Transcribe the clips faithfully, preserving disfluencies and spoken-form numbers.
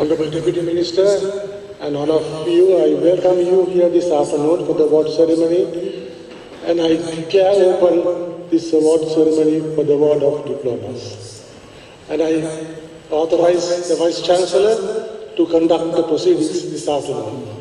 Honorable Deputy Minister and all of you, I welcome you here this afternoon for the award ceremony, and I can open this award ceremony for the award of diplomas. And I authorize the Vice Chancellor to conduct the proceedings this afternoon.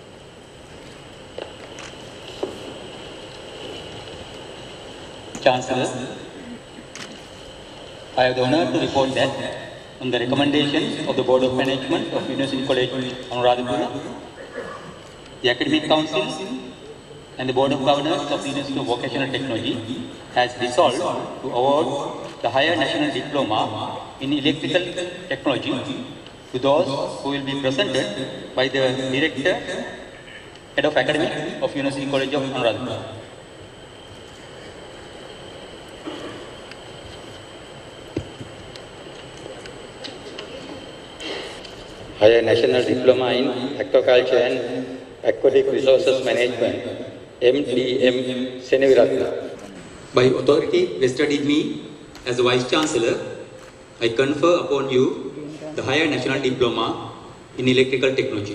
Chancellor, I have the honor to report that on the recommendation of the Board of Management of University College Anuradhapura, the Academic Council and the Board of Governors of the University of Vocational Technology has resolved to award the Higher National Diploma in Electrical Technology to those who will be presented by the Director, Head of Academic of University College of Anuradhapura. Higher National Diploma in Aquaculture and Aquatic Resources Management, M D M Seneviratna. By authority vested in me as the Vice Chancellor, I confer upon you the Higher National Diploma in Electrical Technology.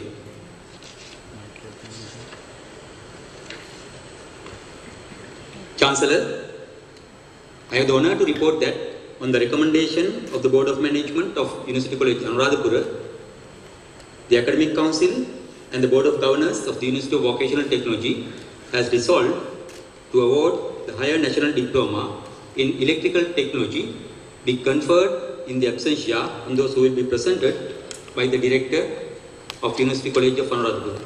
Chancellor, I have the honor to report that on the recommendation of the Board of Management of University College Anuradhapura, the Academic Council and the Board of Governors of the University of Vocational Technology has resolved to award the Higher National Diploma in Electrical Technology be conferred in the absentia on those who will be presented by the Director of University College of Anuradhapura.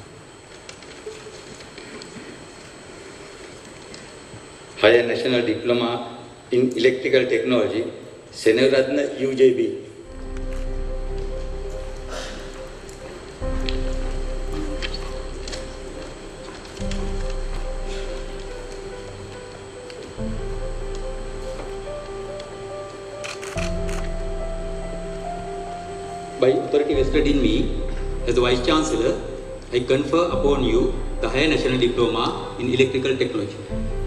Higher National Diploma in Electrical Technology, Seneviratna U J B. By authority vested in me as the Vice Chancellor, I confer upon you the Higher National Diploma in Electrical Technology.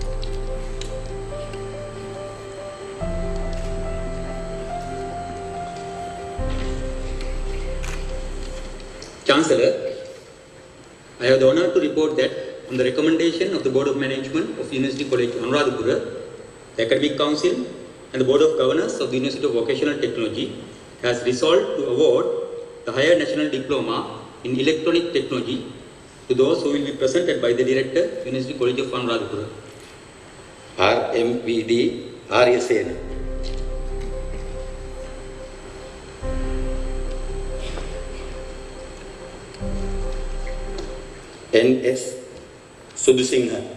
Chancellor, I have the honor to report that on the recommendation of the Board of Management of University College Anuradhapura, the Academic Council and the Board of Governors of the University of Vocational Technology has resolved to award the Higher National Diploma in Electronic Technology to those who will be presented by the Director, University College of Anuradhapura. R M V D R S N. N S Sudhusingha.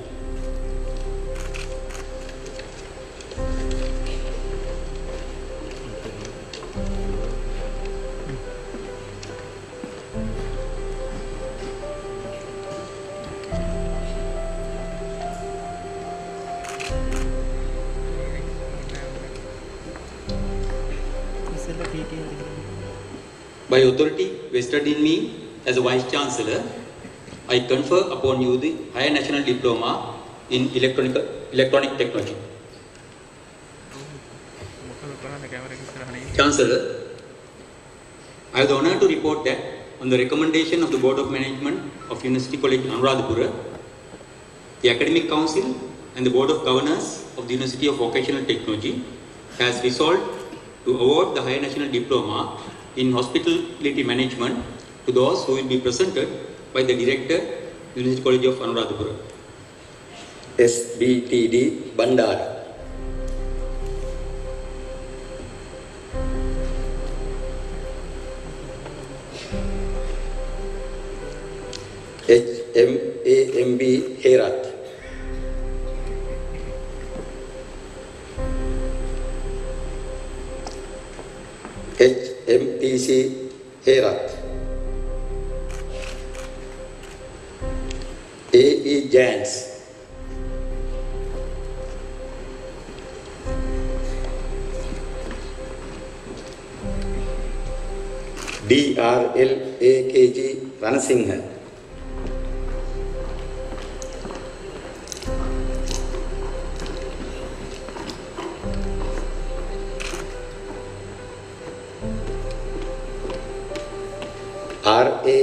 By authority vested in me as a Vice Chancellor, I confer upon you the Higher National Diploma in Electronic, Electronic Technology. Chancellor, I have the honor to report that on the recommendation of the Board of Management of University College Anuradhapura, the Academic Council and the Board of Governors of the University of Vocational Technology has resolved to award the Higher National Diploma in Hospitality Management to those who will be presented by the Director, University College of Anuradhapura. S B T D Bandara. H M A M B Herat. H M T C Herat. A E Jans. D R L A K G Ranasinghe.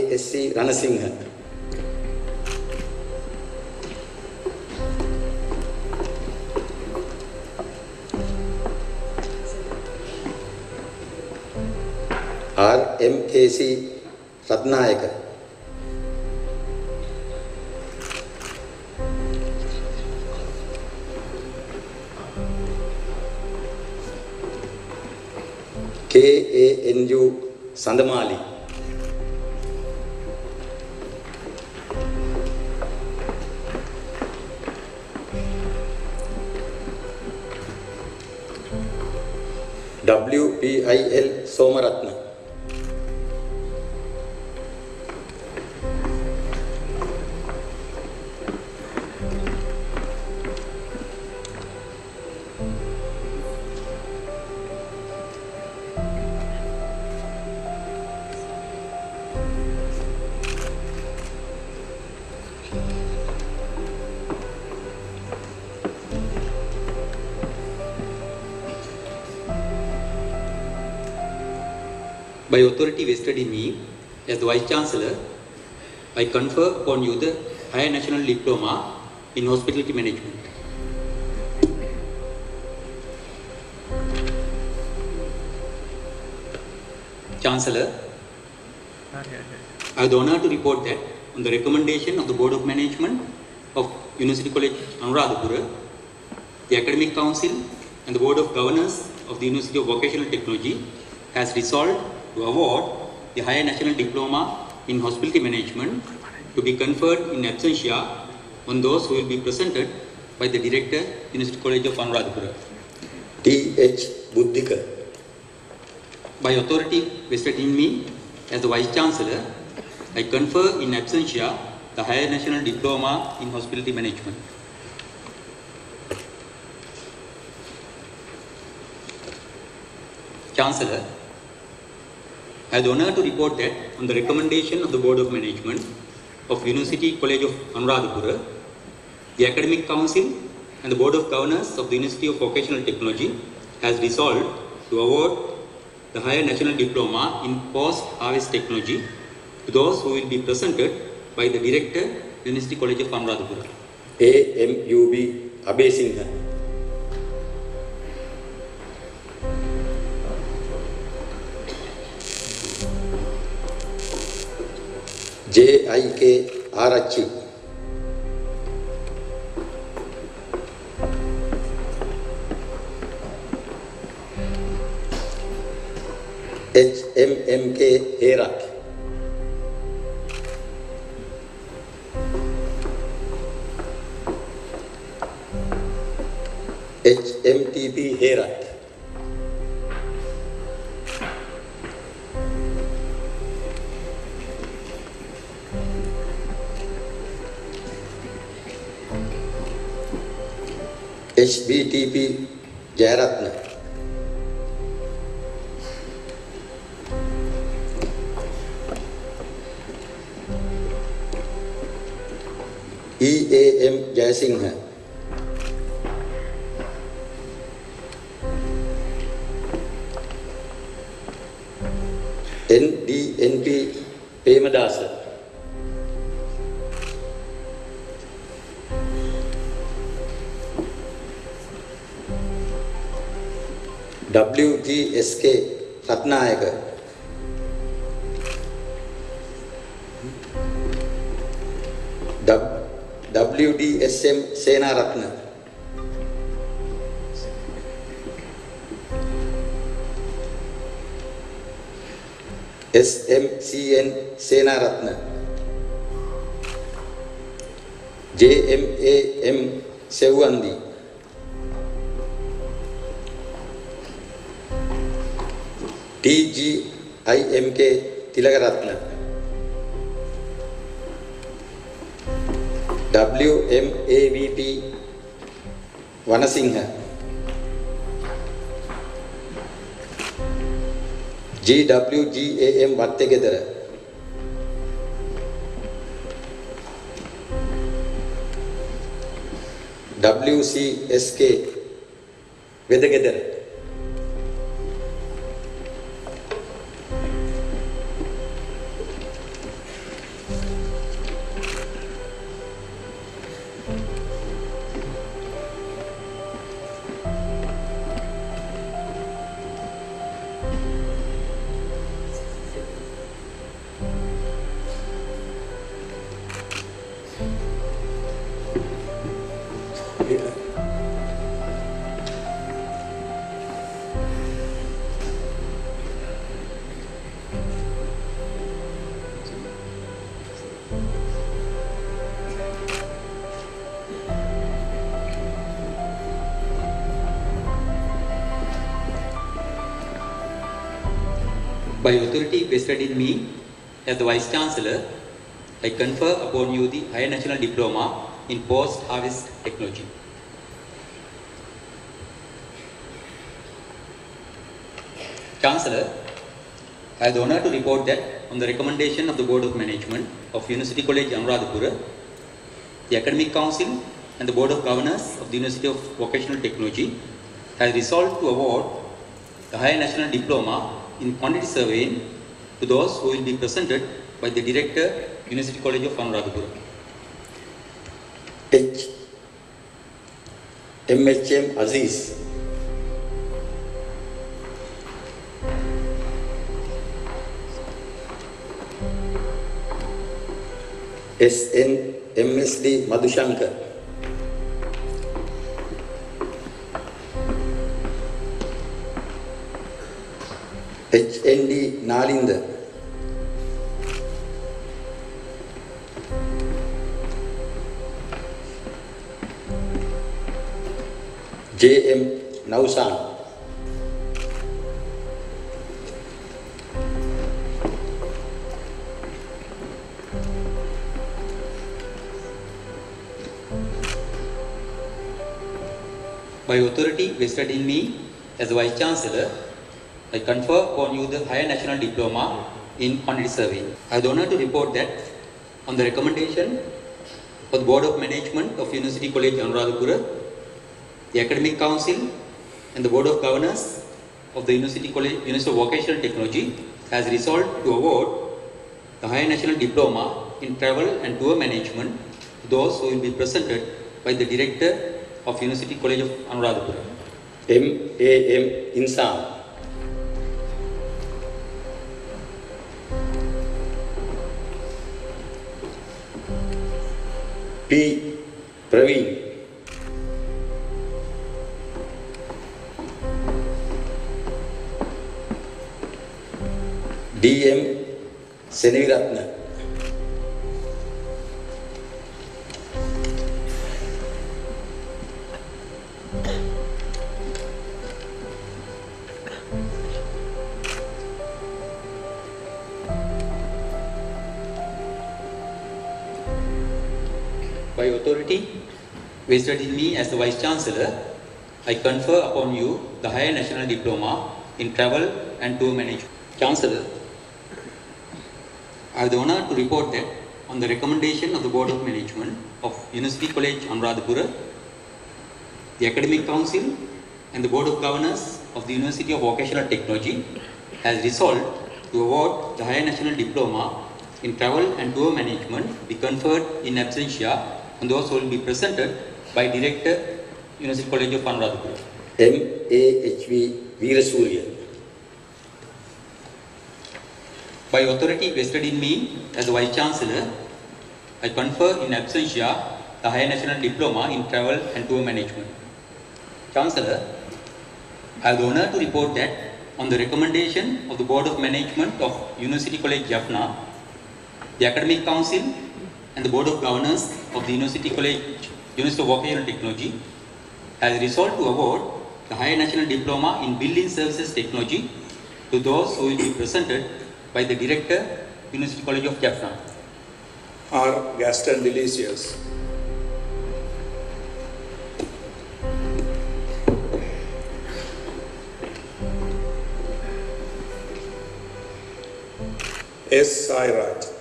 S C Ranasinghe. R M K C Ratnayaka. K A N U Sandamali. W P I L Somaratna. By authority vested in me as the Vice Chancellor, I confer upon you the Higher National Diploma in Hospitality Management. Chancellor, I have the honor to report that on the recommendation of the Board of Management of University College Anuradhapura, the Academic Council and the Board of Governors of the University of Vocational Technology has resolved to award the Higher National Diploma in Hospitality Management to be conferred in absentia on those who will be presented by the Director, University College of Anuradhapura. T H Buddhika. By authority vested in me as the Vice Chancellor, I confer in absentia the Higher National Diploma in Hospitality Management. Chancellor, I have the honor to report that on the recommendation of the Board of Management of University College of Anuradhapura, the Academic Council and the Board of Governors of the University of Vocational Technology has resolved to award the Higher National Diploma in Post-Harvest Technology to those who will be presented by the Director, University College of Anuradhapura. A M U B Abesinghe. J I K Arachi. H M M K Herak. H M T P Herak. H B T P Jayaratna. E A M Jayasinghe. N D N P Pemadasa. W G S K Ratnayaka. W D S M Senaratna. S M C N Senaratna. J M A M Sevandi. T G I M K Tilagaratna. W M A V P Vanasinghe. G W G A M Vattegedara. W C S K Vedagedara. By authority vested in me as the Vice Chancellor, I confer upon you the Higher National Diploma in Post-Harvest Technology. Chancellor, I have the honor to report that on the recommendation of the Board of Management of University College Anuradhapura, the Academic Council and the Board of Governors of the University of Vocational Technology has resolved to award the Higher National Diploma in Quantity Surveying to those who will be presented by the Director, University College of Anuradhapura. H. M H M Aziz. S N M S D Madhushankar. H N D Nalinda. J M Nausan. By authority vested in me as the Vice Chancellor, I confer upon you the Higher National Diploma in Quantity Surveying. I have the honor to report that on the recommendation of the Board of Management of University College Anuradhapura, the Academic Council and the Board of Governors of the University College University of Vocational Technology has resolved to award the Higher National Diploma in Travel and Tour Management to those who will be presented by the Director of University College of Anuradhapura. M A M Insan. P. Praveen. D M Seneviratna. By authority vested in me as the Vice Chancellor, I confer upon you the Higher National Diploma in Travel and Tour Management. Chancellor, I have the honor to report that on the recommendation of the Board of Management of University College Anuradhapura, the Academic Council and the Board of Governors of the University of Vocational Technology has resolved to award the Higher National Diploma in Travel and Tour Management be conferred in absentia on those who will be presented by Director, University College of Anuradhapura. M A H V Veerasurya. By authority vested in me as the Vice Chancellor, I confer in absentia the Higher National Diploma in Travel and Tour Management. Chancellor, I have the honor to report that on the recommendation of the Board of Management of University College Jaffna, the Academic Council and the Board of Governors of the University College University of Vocational Technology has resolved to award the Higher National Diploma in Building Services Technology to those who will be presented by the Director, University College of Jaffna. R. Gaston Delicious. S. Sairat.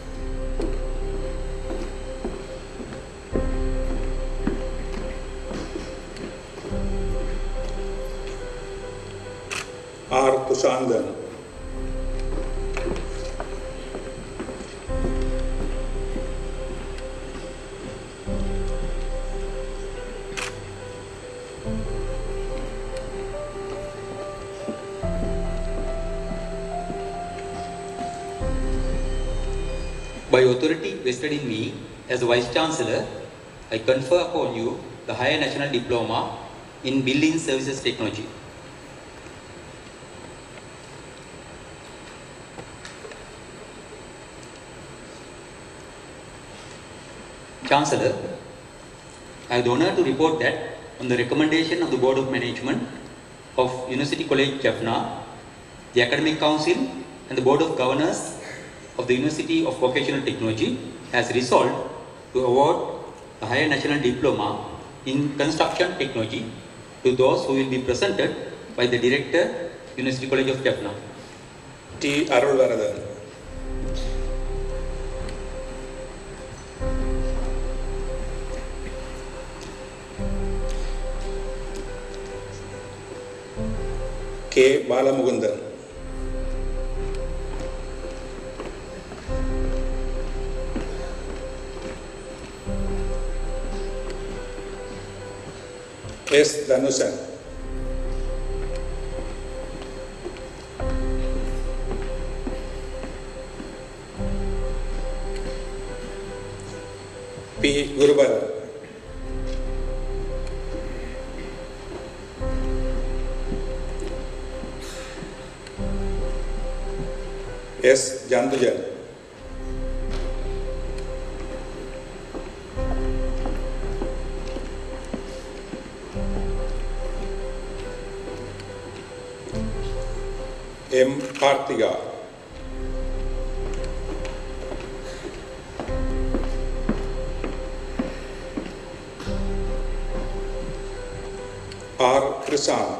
R. Kushandan. By authority vested in me as the Vice Chancellor, I confer upon you the Higher National Diploma in Building Services Technology. Chancellor, I have the honor to report that on the recommendation of the Board of Management of University College Jaffna, the Academic Council and the Board of Governors of the University of Vocational Technology has resolved to award a higher national diploma in construction technology to those who will be presented by the Director, University College of Jaffna. T. Arulvaradan. K. Balamugundan. S. Dhanusan. P. Gurubaran. S. Jandujan. M. Kartiga. R. Prasant.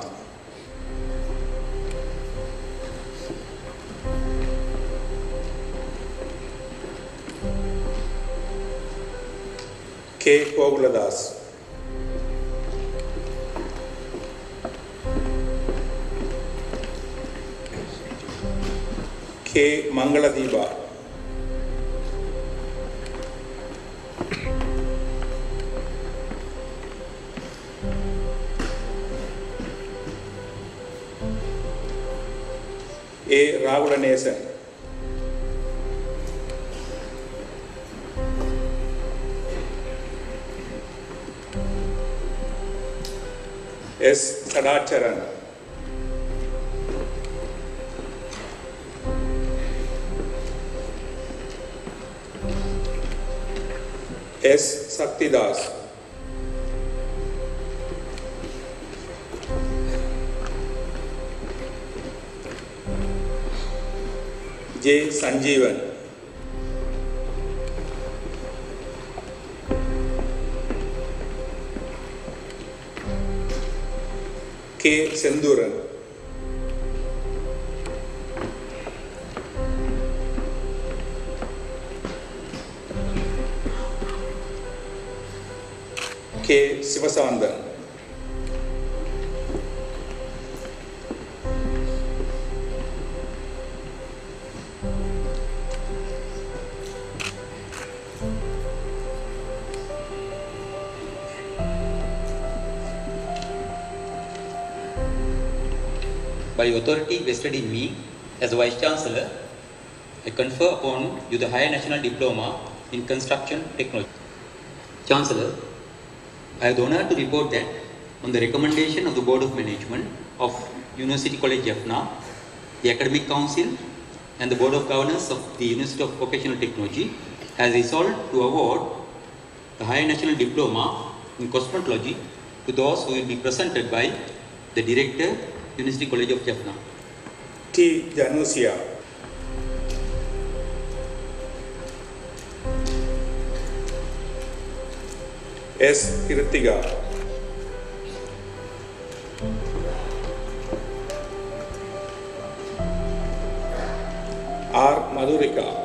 K. Koguladas. K. Mangaladiba. A. Ravulanesan. S. Sadacharan. S. Saktidas. J. Sanjeevan. K. Senduran. K. Sivasandan. By authority vested in me as Vice Chancellor, I confer upon you the Higher National Diploma in Construction Technology. Chancellor, I have the honor to report that on the recommendation of the Board of Management of University College Jaffna, the Academic Council and the Board of Governors of the University of Vocational Technology has resolved to award the Higher National Diploma in Cosmetology to those who will be presented by the Director, University College of Jaffna. T. Janusia. S. Kirtiga. R. Madhurika.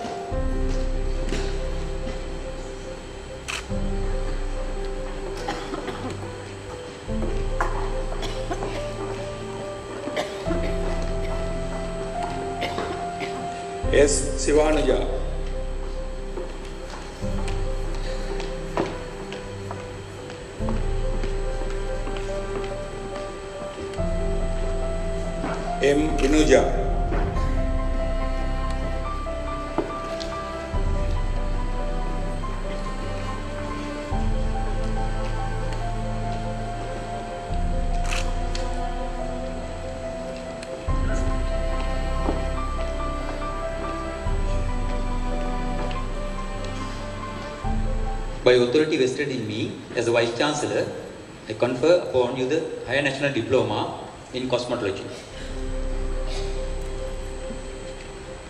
S. Sivanuja. M. Vinuja. By authority vested in me as the Vice Chancellor, I confer upon you the Higher National Diploma in Cosmetology.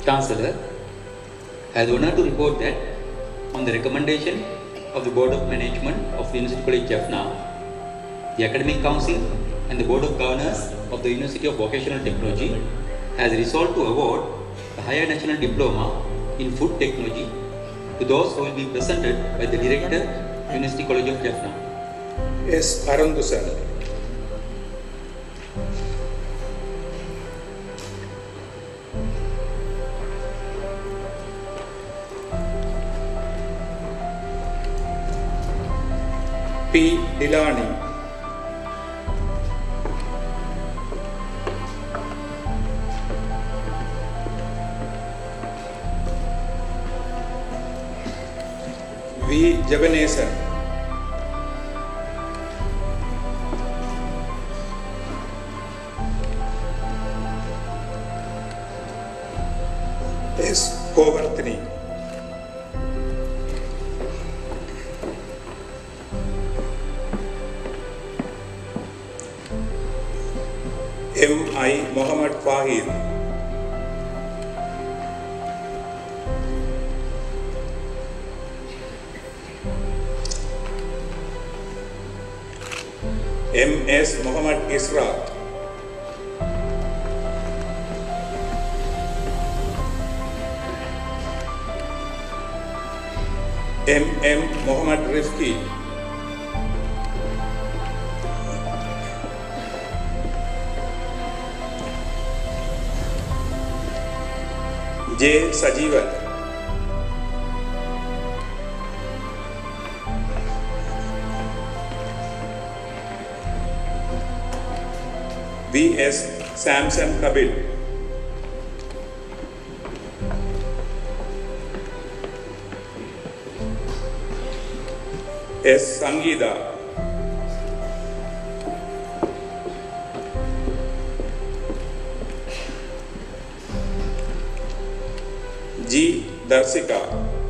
Chancellor, I have the honor to report that on the recommendation of the Board of Management of the University College Jaffna, the Academic Council and the Board of Governors of the University of Vocational Technology has resolved to award the Higher National Diploma in Food Technology to those who will be presented by the Director, University College of Jaffna. S. Arundusan. P. Dilani. V. Javanesan. S. Kovarthini. M. I. Muhammad Fahid. M. S. Muhammad Isra. M. M. Muhammad Rifki. J. Sajivan. V. S. Samson Kabil. S. Sangeeta. G. Darsika.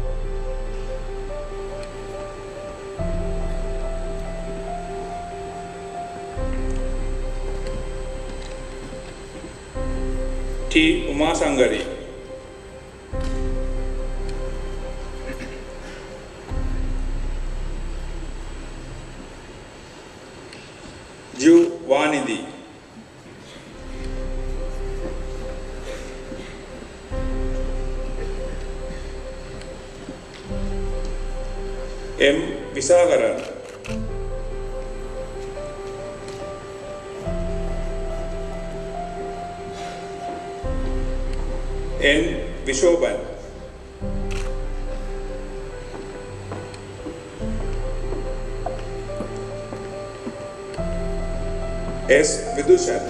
T. Uma Sangari. Ju Vanidhi. M. Visagaran. N. Vishoban. S. Vidushan.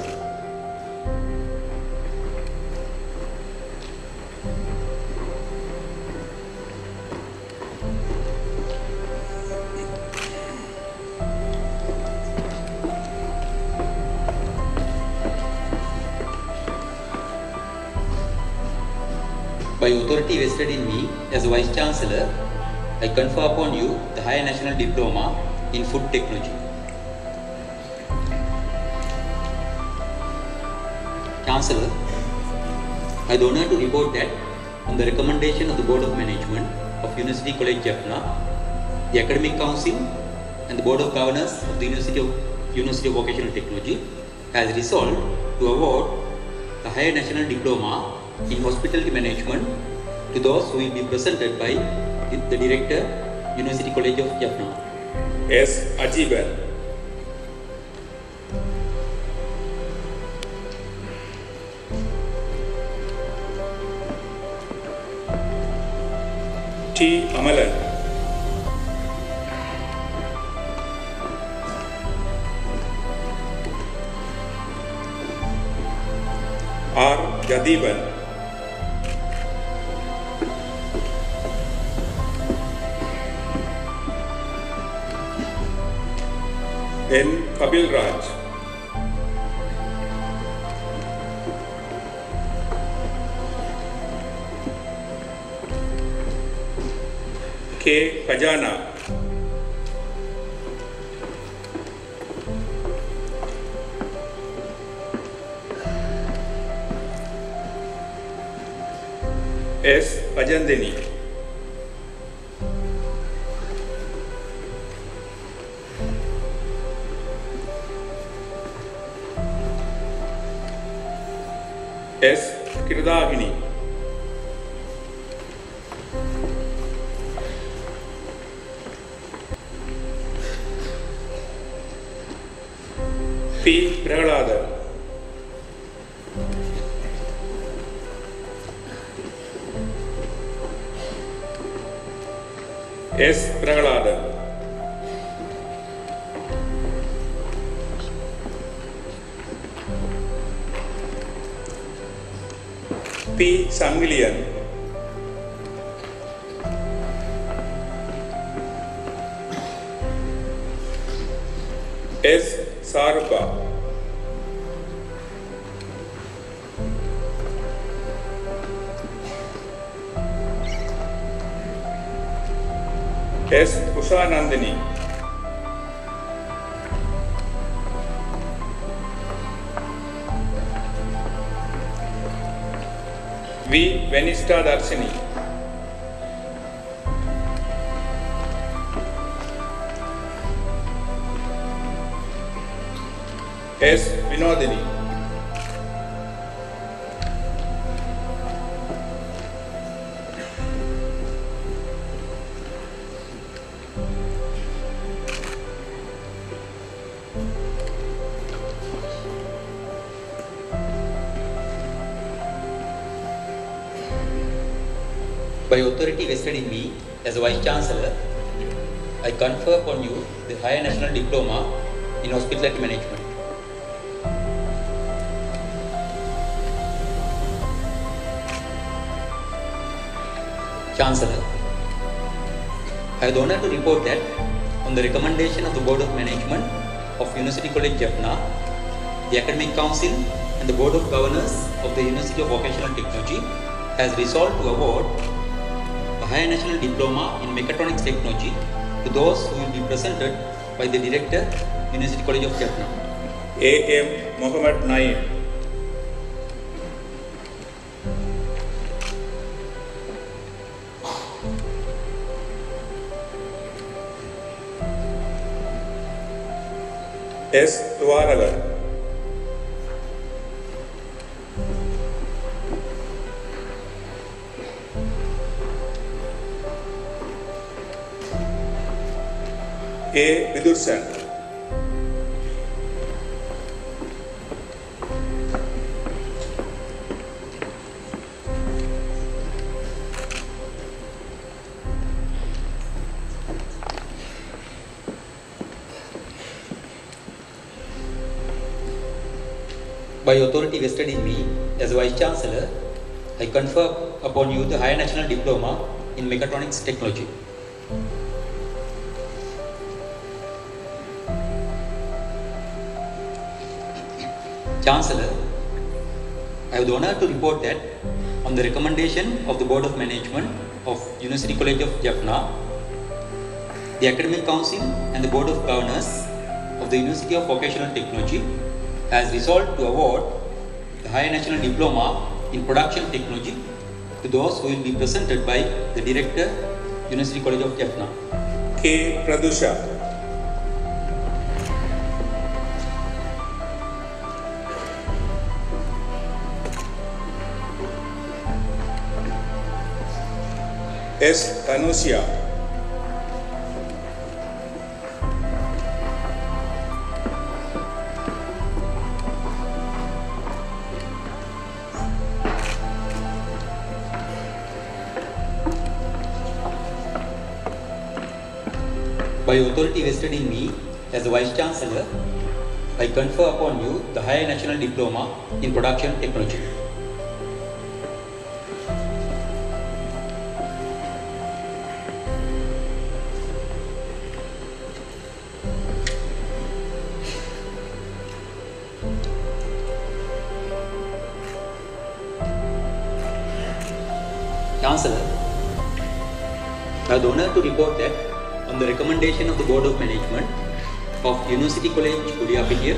By authority vested in me as Vice Chancellor, I confer upon you the Higher National Diploma in Food Technology. Chancellor, I have the honor to report that on the recommendation of the Board of Management of University College Jaffna, the Academic Council and the Board of Governors of the University of, University of Vocational Technology has resolved to award the Higher National Diploma in Hospitality Management to those who will be presented by the Director, University College of Jaffna. S. Ajiban. T. Amalan. R. Jadiban. N. Kabil Raj. K. Khajana. S. Rajandini. S. Kiradagini. P. Prahalada. S. Prahalada. P. Sangilian. S. Sarupa. S. Ushanandini. V. Venista Darshini. S. Vinodini. By authority vested in me as a Vice Chancellor, I confer upon you the Higher National Diploma in Hospitality Management. Chancellor, I have the honor to report that on the recommendation of the Board of Management of University College Jaffna, the Academic Council and the Board of Governors of the University of Vocational Technology has resolved to award a Higher National Diploma in Mechatronics Technology to those who will be presented by the Director, University College of Jaffna. A M Mohammad Naeem. S. Tuaragar. A. Vidursan. By authority vested in me as Vice Chancellor, I confer upon you the Higher National Diploma in Mechatronics Technology. Chancellor, I have the honor to report that on the recommendation of the Board of Management of University College of Jaffna, the Academic Council and the Board of Governors of the University of Vocational Technology has resolved to award the Higher National Diploma in Production Technology to those who will be presented by the Director, University College of Jaffna. K. Pradusha. S. Tanusia. By authority vested in me as the Vice Chancellor, I confer upon you the Higher National Diploma in Production Technology. Chancellor, I have the honor to report that on the recommendation of the Board of Management of University College, Udayapitiya,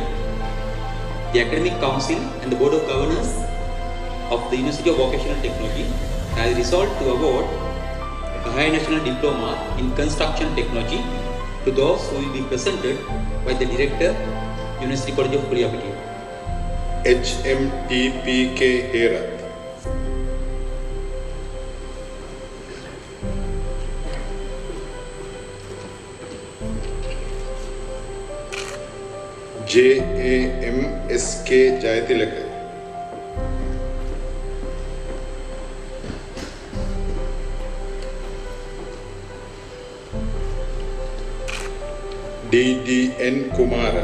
the Academic Council and the Board of Governors of the University of Vocational Technology has resolved to award a Higher National Diploma in Construction Technology to those who will be presented by the Director, University College of Kuliapitiya. H M T P K Herath. J A M S K Jayatilaka. D D N Kumara.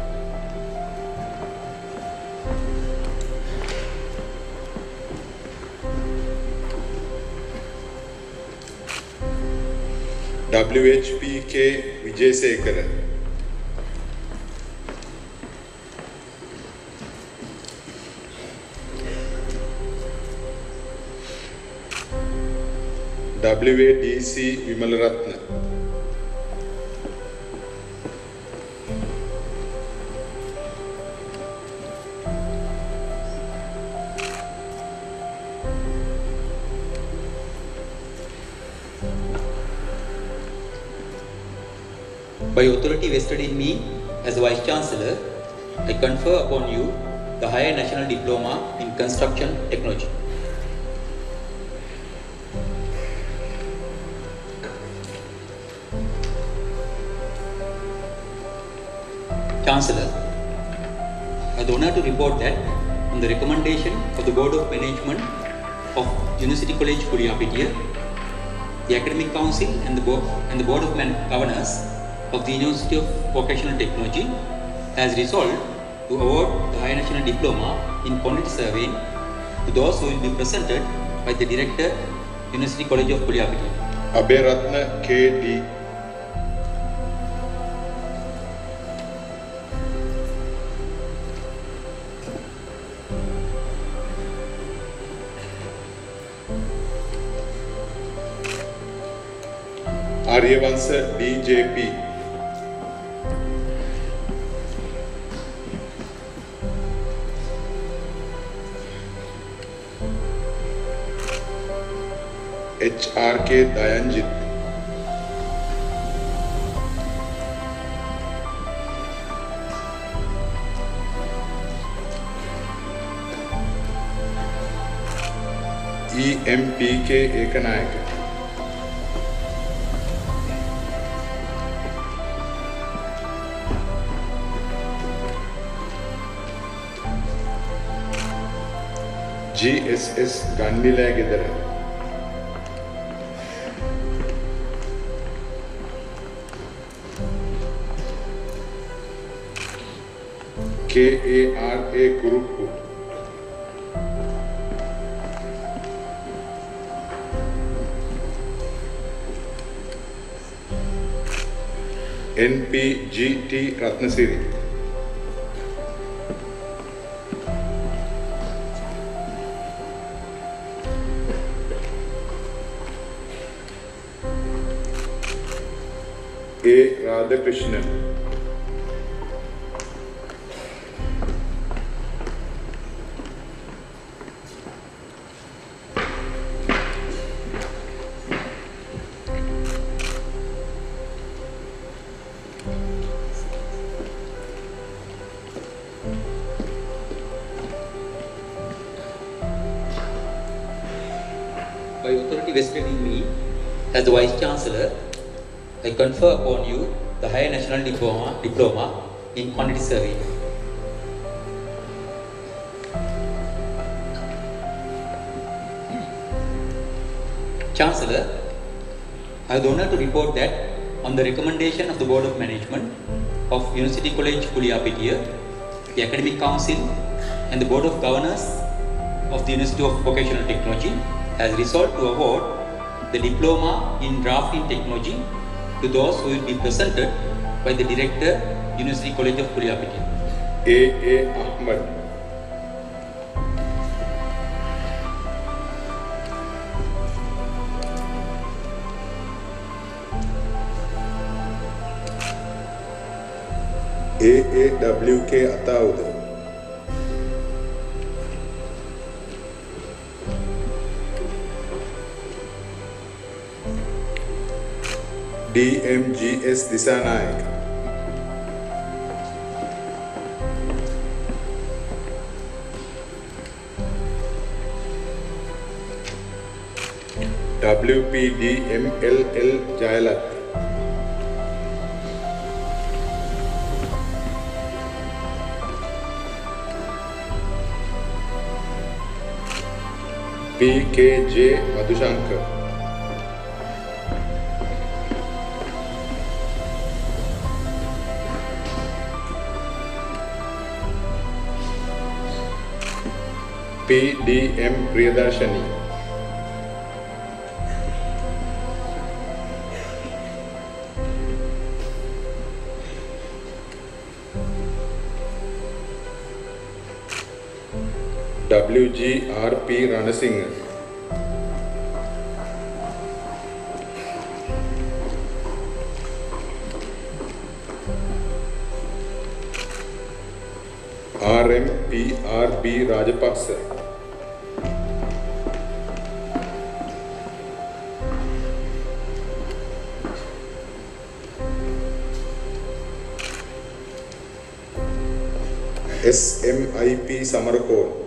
W H P K Vijayasekara. W A D C Vimalaratna. By authority vested in me as Vice Chancellor, I confer upon you the Higher National Diploma in Construction Technology. Chancellor, I have the honor to report that on the recommendation of the Board of Management of University College Kuliapitiya, the Academic Council and the Board, and the Board of Man Governors of the University of Vocational Technology has resolved to award the Higher National Diploma in Quantity Surveying to those who will be presented by the Director, University College of Kuliapitiya. Abhiratna K D. Aryavansa D J P. H R K Dayanjit. E M P K Ekanayaka. G S S Gannila Gedara. K A R A Kuruppu. N P G T Ratnasiri. A Radhakrishnan. By authority vested in me as the Vice Chancellor, I confer upon you the Higher National Diploma, Diploma in Quantity Surveying. Chancellor, I have the honor to report that on the recommendation of the Board of Management of University College Kuliapitiya, the Academic Council and the Board of Governors of the University of Vocational Technology has resolved to award the Diploma in Drafting Technology to those who will be presented by the Director, University College of Kuliapitiya. A A Ahmad. A A W K Ataud. D M G S Disanayak, W P D M L L Jayalat, P K J Madhushankar, P D M Priyadarshani, W G R P Ranasinghe, R M P R B Rajapaksa, S M I P Samarakor,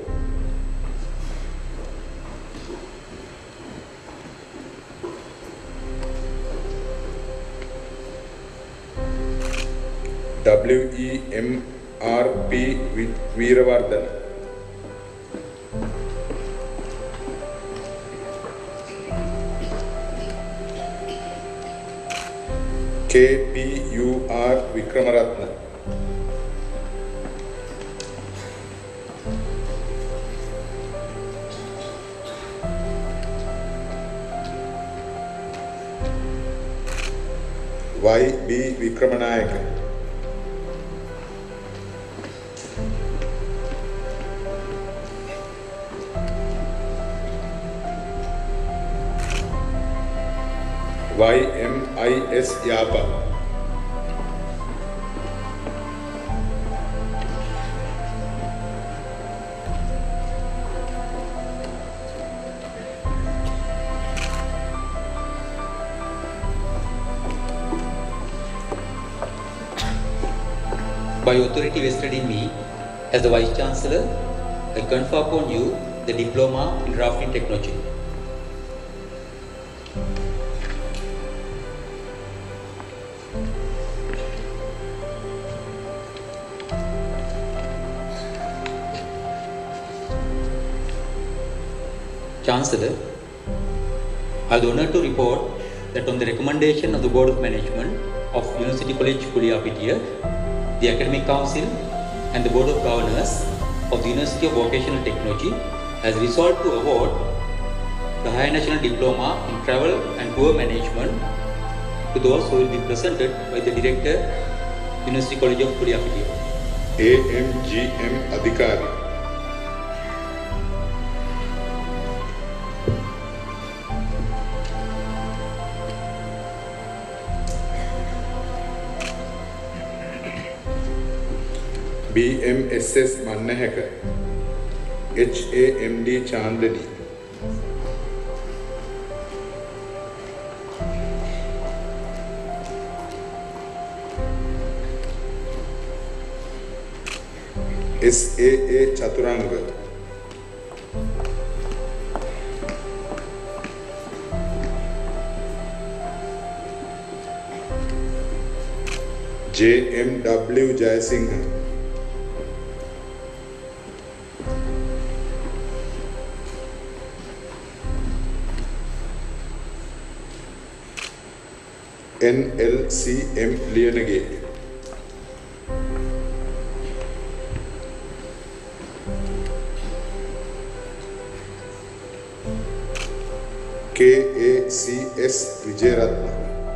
W E M R P Veeravardhan, K P U R Vikramaratna, Y B Vikramanayaka, Y M I S Yapa, By authority vested in me as the Vice Chancellor, I confer upon you the Diploma in Drafting Technology. Chancellor, I have the honor to report that on the recommendation of the Board of Management of University College Kuliyapitiya, the Academic Council and the Board of Governors of the University of Vocational Technology has resolved to award the Higher National Diploma in Travel and Tour Management to those who will be presented by the Director, University College of Kuliyapitiya. A M G M Adhikari, B M S S Mannahaka, H A M D Chandani, S A A Chaturanga, J M W Jayasinghe, N L C M Liyanage, K A C S Vijayaratna,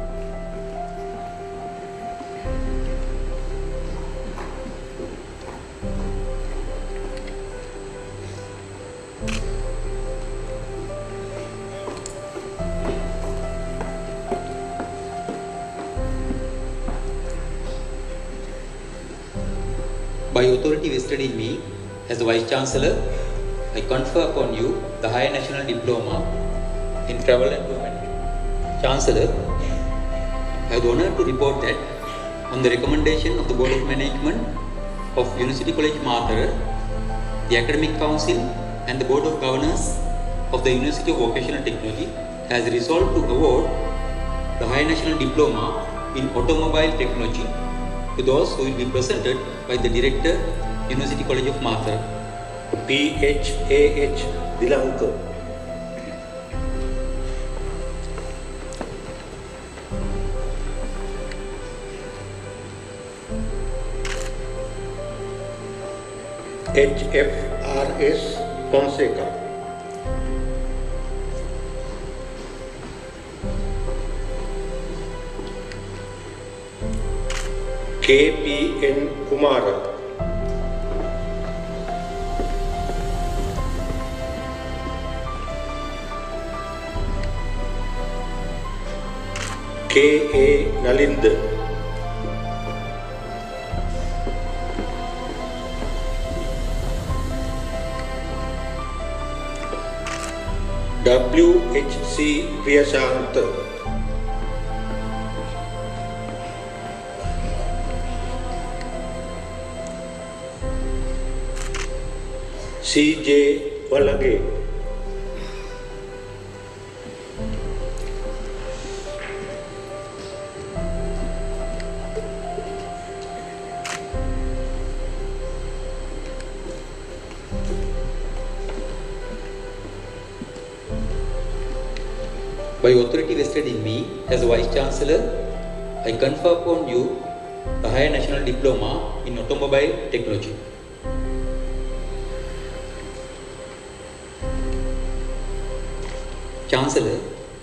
By authority vested in me as the Vice Chancellor, I confer upon you the Higher National Diploma in Travel and Tour Management. Chancellor, I have the honor to report that on the recommendation of the Board of Management of University College Mathura, the Academic Council and the Board of Governors of the University of Vocational Technology has resolved to award the Higher National Diploma in Automobile Technology to those who will be presented by the Director, University College of Mathura. B H A H Dilanka. H F R S Fonseca. K P N Kumara. K A Nalind. W H C Priyashant. C J Walage. By authority vested in me as Vice Chancellor, I confer upon you the Higher National Diploma in Automobile Technology. Chancellor,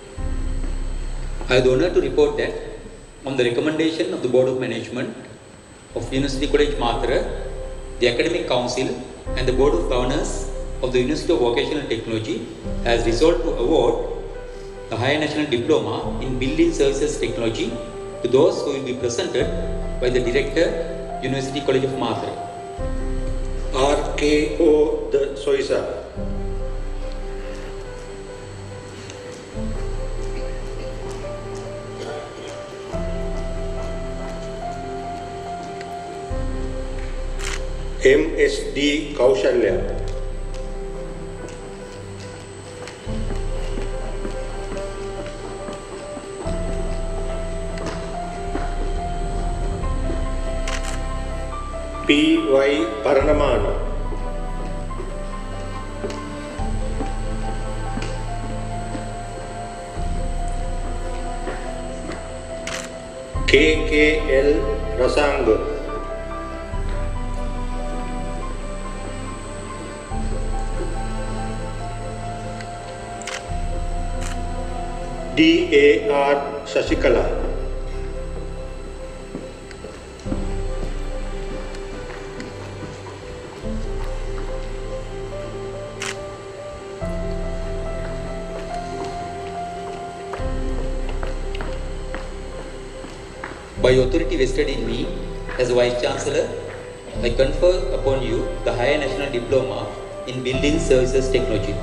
I have the honor to report that on the recommendation of the Board of Management of University College Mathura, the Academic Council and the Board of Governors of the University of Vocational Technology has resolved to award the Higher National Diploma in Building Services Technology to those who will be presented by the Director, University College of Mathura. R K O De Soisa. M S D Kaushalya. P Y Paranamana. K K L Rasang. D A R Shashikala. By authority vested in me as Vice Chancellor, I confer upon you the Higher National Diploma in Building Services Technology.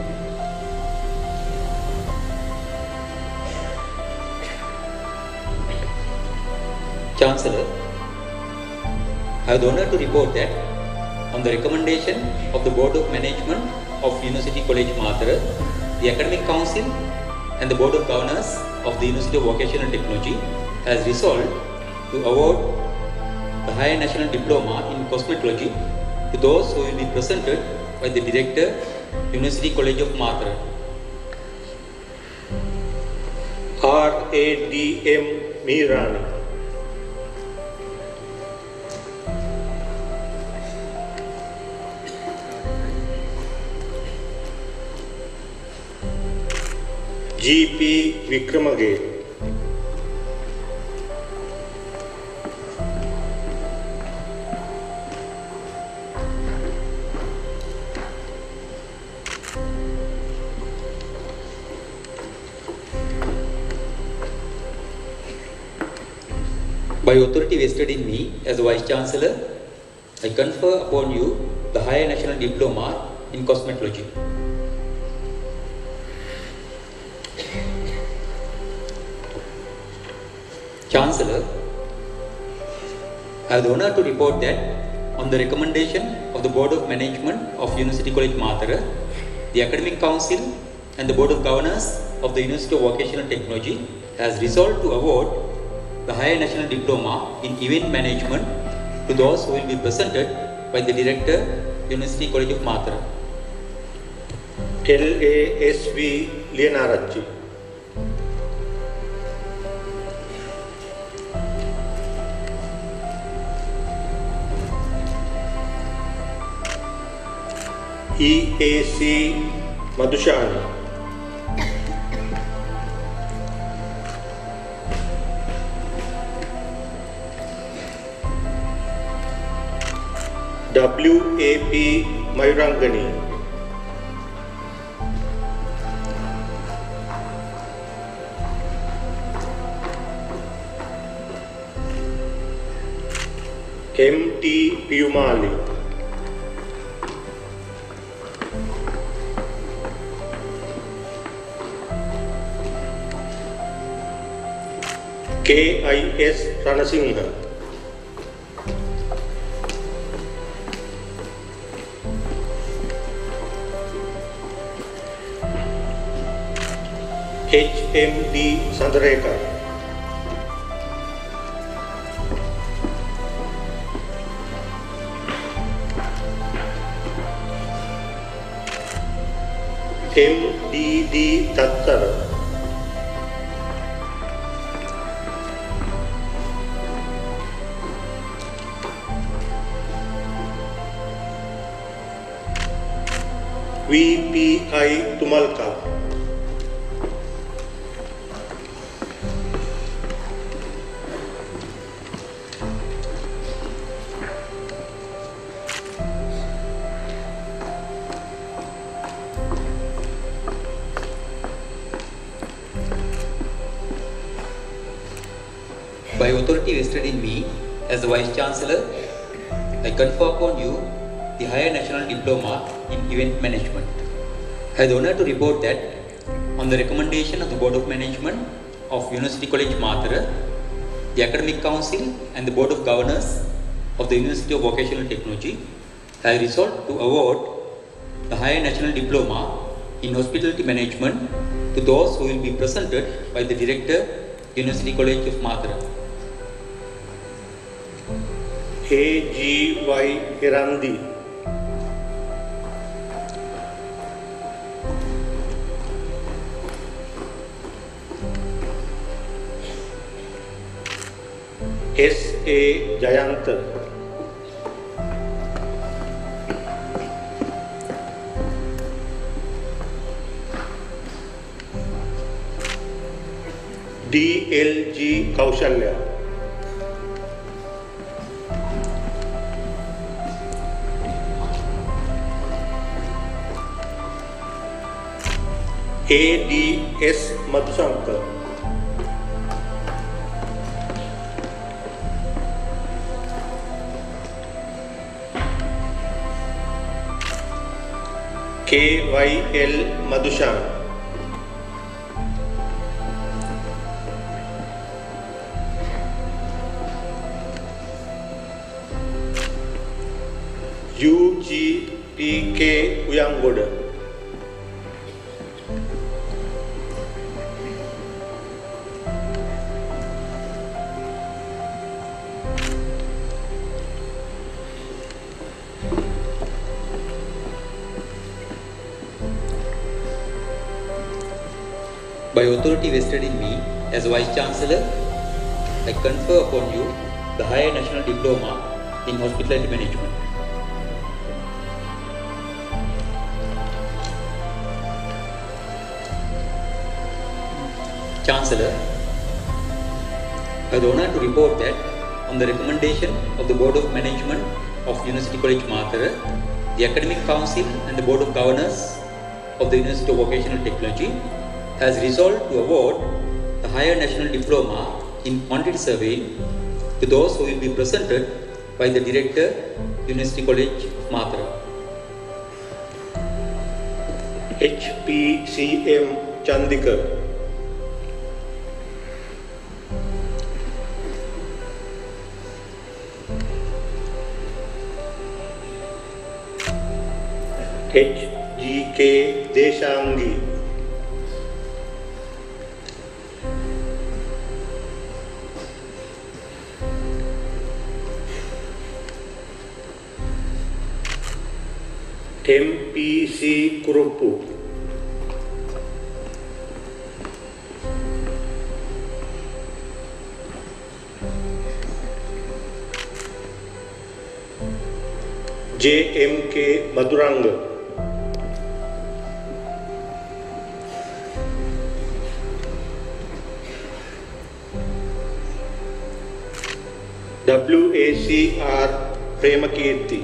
Chancellor, I have the honor to report that on the recommendation of the Board of Management of University College Mathura, the Academic Council and the Board of Governors of the University of Vocational Technology has resolved to award the Higher National Diploma in Cosmetology to those who will be presented by the Director, University College of Mathura. R A D M Mirani. G P Vikramage. By authority vested in me as Vice Chancellor, I confer upon you the Higher National Diploma in Cosmetology. Chancellor, I have the honor to report that on the recommendation of the Board of Management of University College Mathura, the Academic Council and the Board of Governors of the University of Vocational Technology has resolved to award the Higher National Diploma in Event Management to those who will be presented by the Director, University College of Mathura. L A S V Liyanarachchi. E A C Madhushani. W A P Mayurangani. M T Piyumali. K I S Ranasinghe. H M D Sandareka. M D D Tattara. V P I Tumalka. By authority vested in me as the Vice Chancellor, I confer upon you the Higher National Diploma in Event Management. I have the honor to report that on the recommendation of the Board of Management of University College Mathura, the Academic Council and the Board of Governors of the University of Vocational Technology have resolved to award the Higher National Diploma in Hospitality Management to those who will be presented by the Director, University College of Mathura. A G Y Hirandi. S A Jayanta. D L G Kaushalya. A D S Madhusankar. K Y L Madhushan. U G P K Uyangoda. By authority vested in me as Vice Chancellor, I confer upon you the Higher National Diploma in Hospitality Management. Chancellor, I have the honor to report that on the recommendation of the Board of Management of University College Mathura, the Academic Council and the Board of Governors of the University of Vocational Technology has resolved to award the Higher National Diploma in Quantity Surveying to those who will be presented by the Director, University College of Mathura. H P C M Chandika. H G K Deshangi. M P C Kurupu. J M K Maduranga. W A C R Premakirti.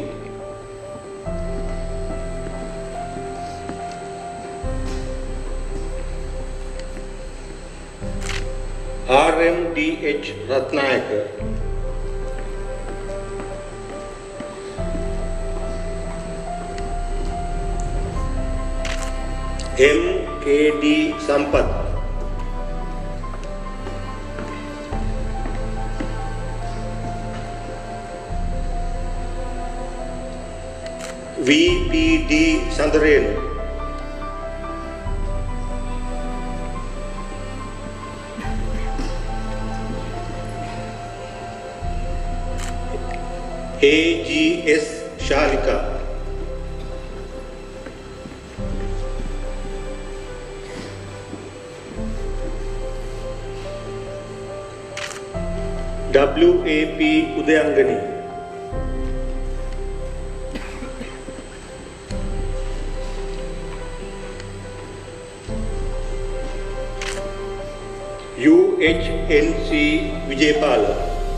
R M D H Ratnayaka. M K D Sampath. V P D Sandarenu. A G S Shalika. W A P Udayangani. U H N C Vijaypala.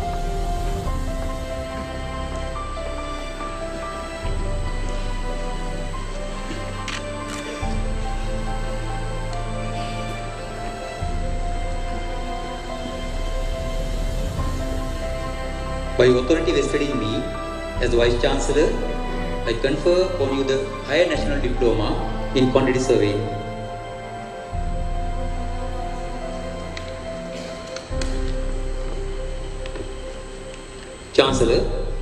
By authority vested in me as Vice Chancellor, I confer upon you the Higher National Diploma in Quantity Surveying. Chancellor,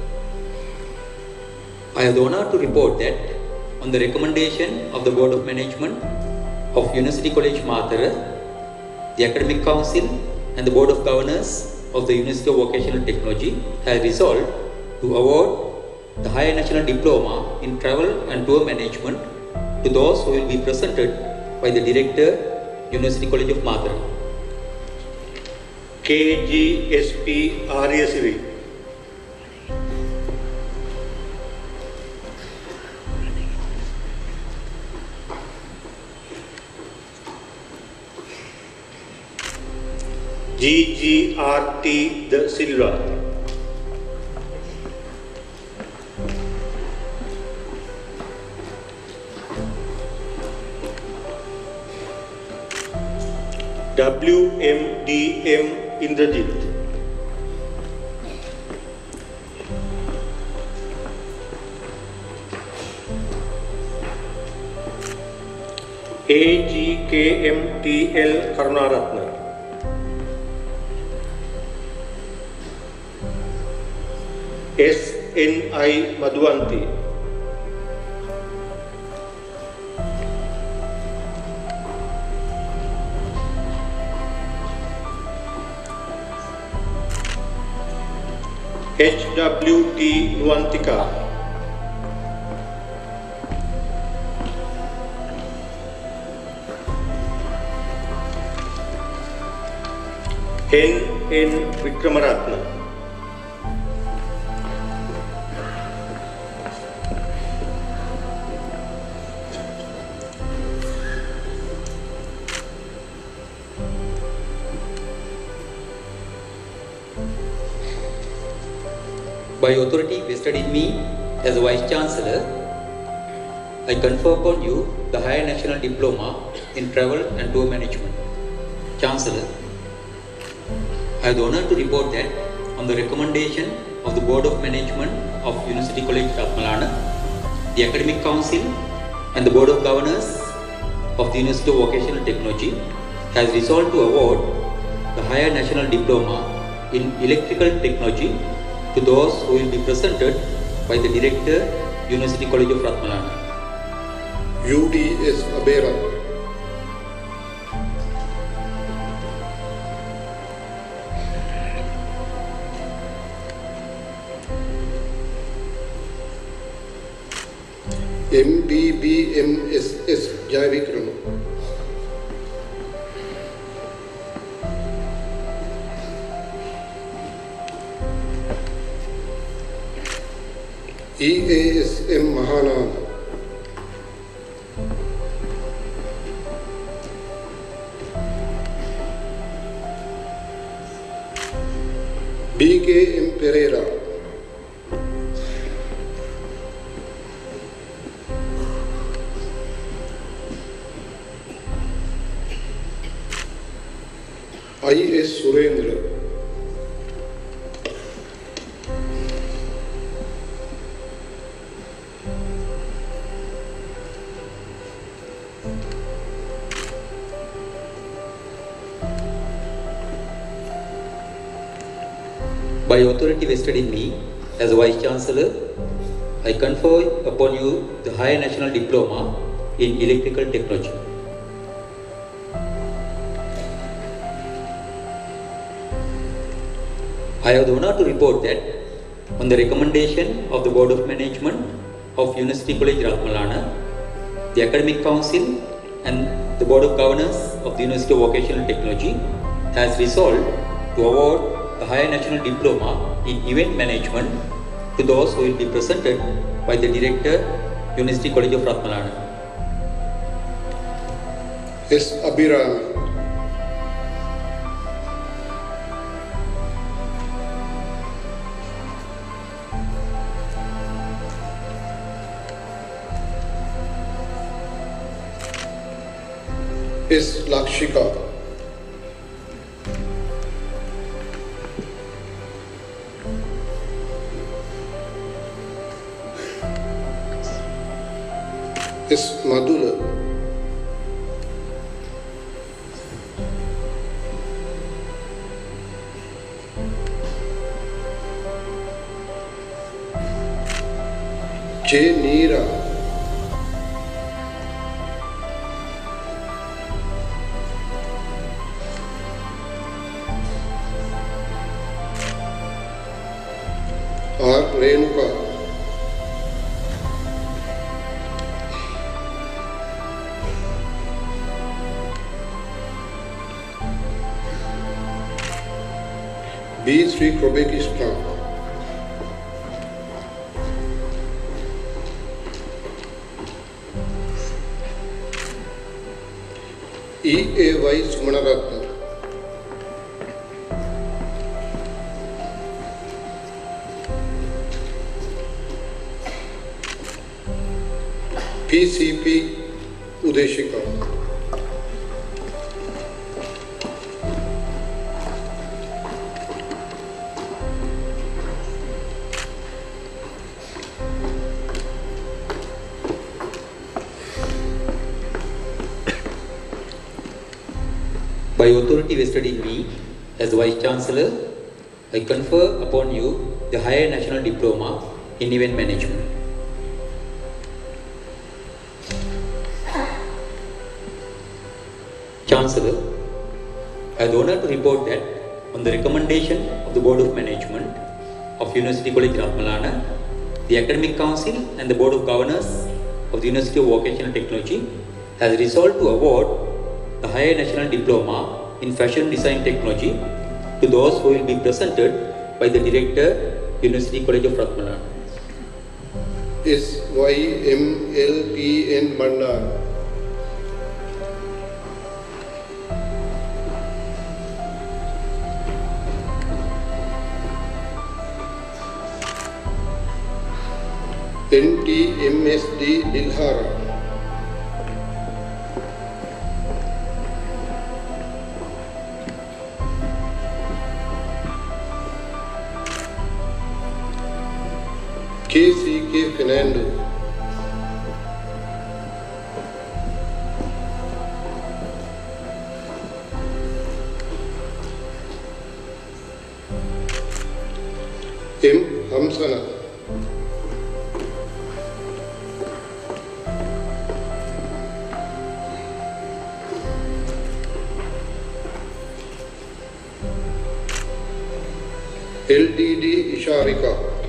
I have the honor to report that on the recommendation of the Board of Management of University College Mathura, the Academic Council and the Board of Governors of the University of Vocational Technology have resolved to award the Higher National Diploma in Travel and Tour Management to those who will be presented by the Director, University College of Mathura. K G S P Aryasiri. G G R T De Silva. W M D M Indrajit. A G K M T L Karunaratna. S N I Madhuvanti. H W T Nuantika. N N Vikramaratna. By authority vested in me as Vice Chancellor, I confer upon you the Higher National Diploma in Travel and Tour Management. Chancellor, I have the honor to report that on the recommendation of the Board of Management of University College Ratmalana, the Academic Council and the Board of Governors of the University of Vocational Technology has resolved to award the Higher National Diploma in Electrical Technology to those who will be presented by the Director, University College of Ratmalana. U D S Abera, M B B M S S Jayavikrama, E A S M Mahanam, B K M Pereira, I S Surendra, By authority vested in me as Vice Chancellor, I confer upon you the Higher National Diploma in Electrical Technology. I have the honor to report that on the recommendation of the Board of Management of University College Ratmalana, the Academic Council and the Board of Governors of the University of Vocational Technology has resolved to award the Higher National Diploma in Event Management to those who will be presented by the Director, University College of Ratmalana. S. Abhiram, S. Lakshika, S. Madhula, J. Neera, R. Renuka, B. Sri Krobekishka, E. A. Y. Sumanaratna, P. C. P. Udeshika, By authority vested in me as Vice Chancellor, I confer upon you the Higher National Diploma in Event Management. Chancellor, I have the honor to report that on the recommendation of the Board of Management of University College Ratmalana, the Academic Council and the Board of Governors of the University of Vocational Technology has resolved to award the Higher National Diploma in Fashion Design Technology to those who will be presented by the Director, University College of Ratmalana. S. Y. M. L. P. N. Mandar, N. T. M. S. D. Dilhara, K. C. K. Fernando, M. Hamsana, L D D Isharika,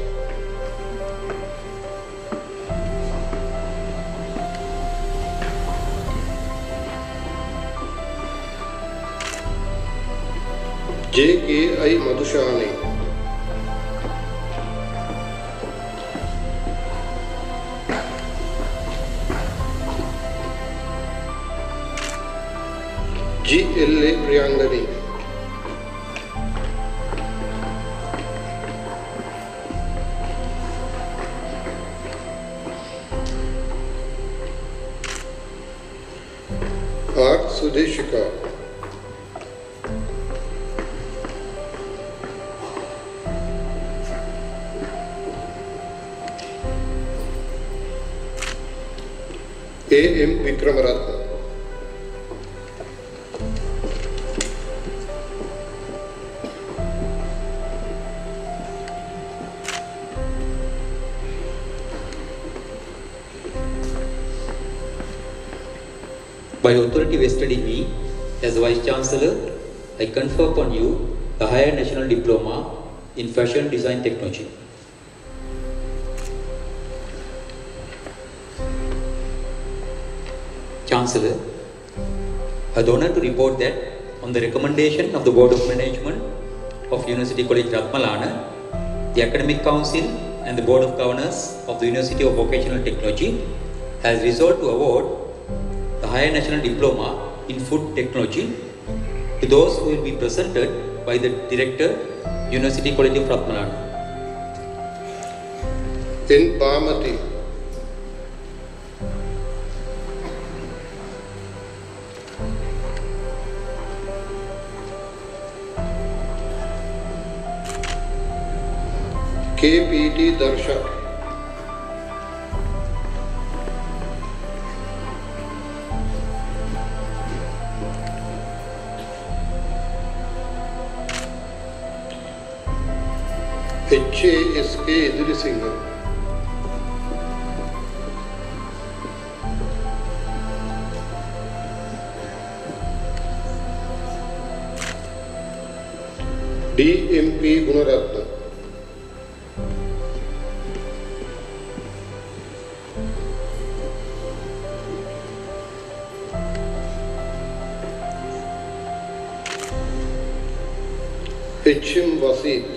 J K I Madhushani, G L A Priyangani, R Sudeshika, A M Vikramaratna, By authority vested in me as Vice Chancellor, I confer upon you the Higher National Diploma in Fashion Design Technology. Chancellor, I have the honor to report that on the recommendation of the Board of Management of University College Ratmalana, the Academic Council and the Board of Governors of the University of Vocational Technology has resolved to award the Higher National Diploma in Food Technology to those who will be presented by the Director, University College of Ratmalana. N. Bhamati, K P T Darsha, H A S K Idrisinghe, D M P Gunaratna, H M Waseed,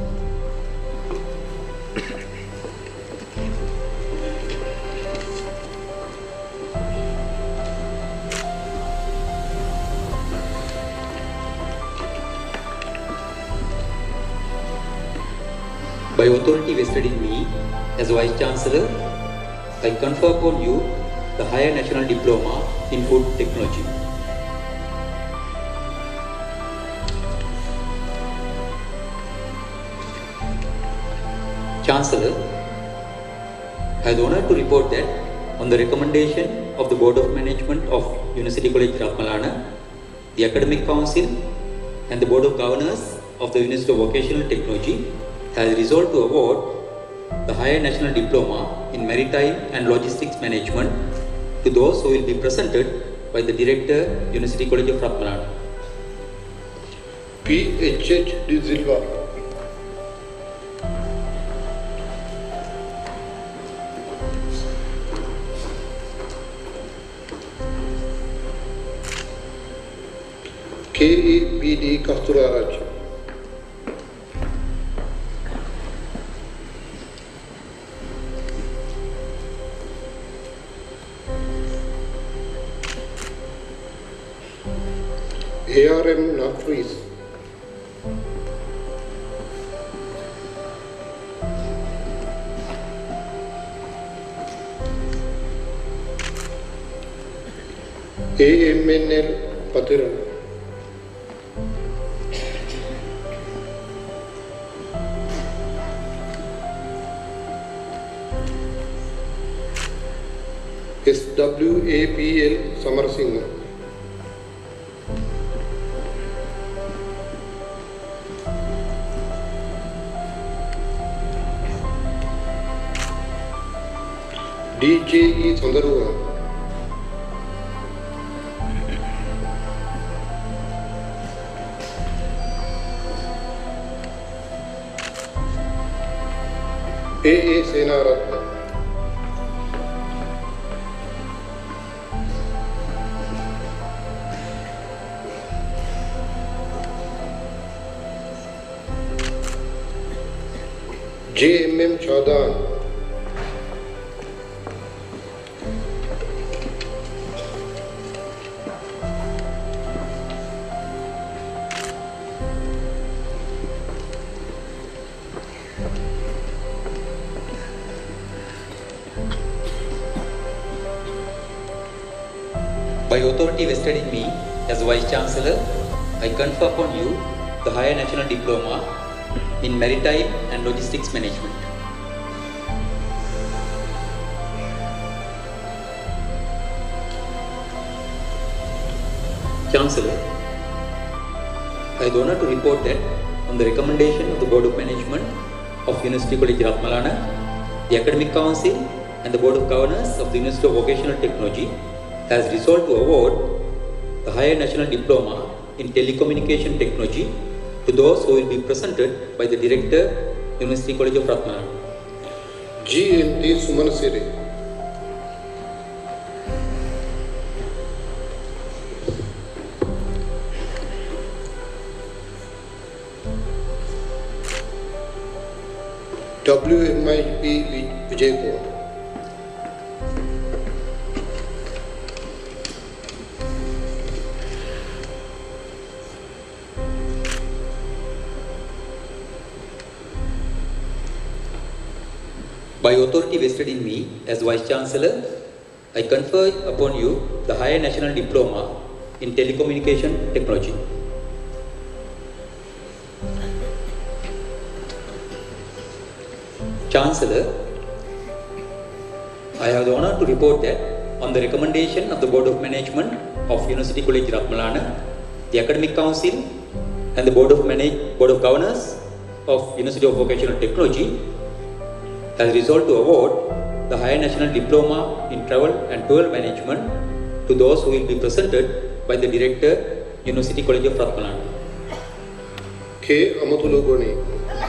By authority vested in me as Vice Chancellor, I confer upon you the Higher National Diploma in Food Technology. Chancellor, I have the honor to report that on the recommendation of the Board of Management of University College Ratmalana, the Academic Council and the Board of Governors of the University of Vocational Technology has resolved to award the Higher National Diploma in Maritime and Logistics Management to those who will be presented by the Director, University College of Ratmalana. P H H De Silva, K E P D Kasturaraj, A R M Nafris, A M N L Patiran, S W A P L Samarsinghe, D J E Sandaruga, A A Senaratna, J M M Chaudan, By authority vested in me as Vice Chancellor, I confer upon you the Higher National Diploma in Maritime and Logistics Management. Chancellor, I have the honor to report that on the recommendation of the Board of Management of University College Ratmalana, the Academic Council and the Board of Governors of the University of Vocational Technology has resolved to award the Higher National Diploma in Telecommunication Technology to those who will be presented by the Director, University College of Ratmalana. G N T Sumanasiri, W M I P Vijaykumar, By authority vested in me as Vice Chancellor, I confer upon you the Higher National Diploma in Telecommunication Technology. Chancellor, I have the honor to report that on the recommendation of the Board of Management of University College Ratmalana, the Academic Council and the Board of, Manage Board of Governors of University of Vocational Technology has resolved to award the Higher National Diploma in Travel and Tour Management to those who will be presented by the Director, University College of Ratmalana. K. Amatulogoni,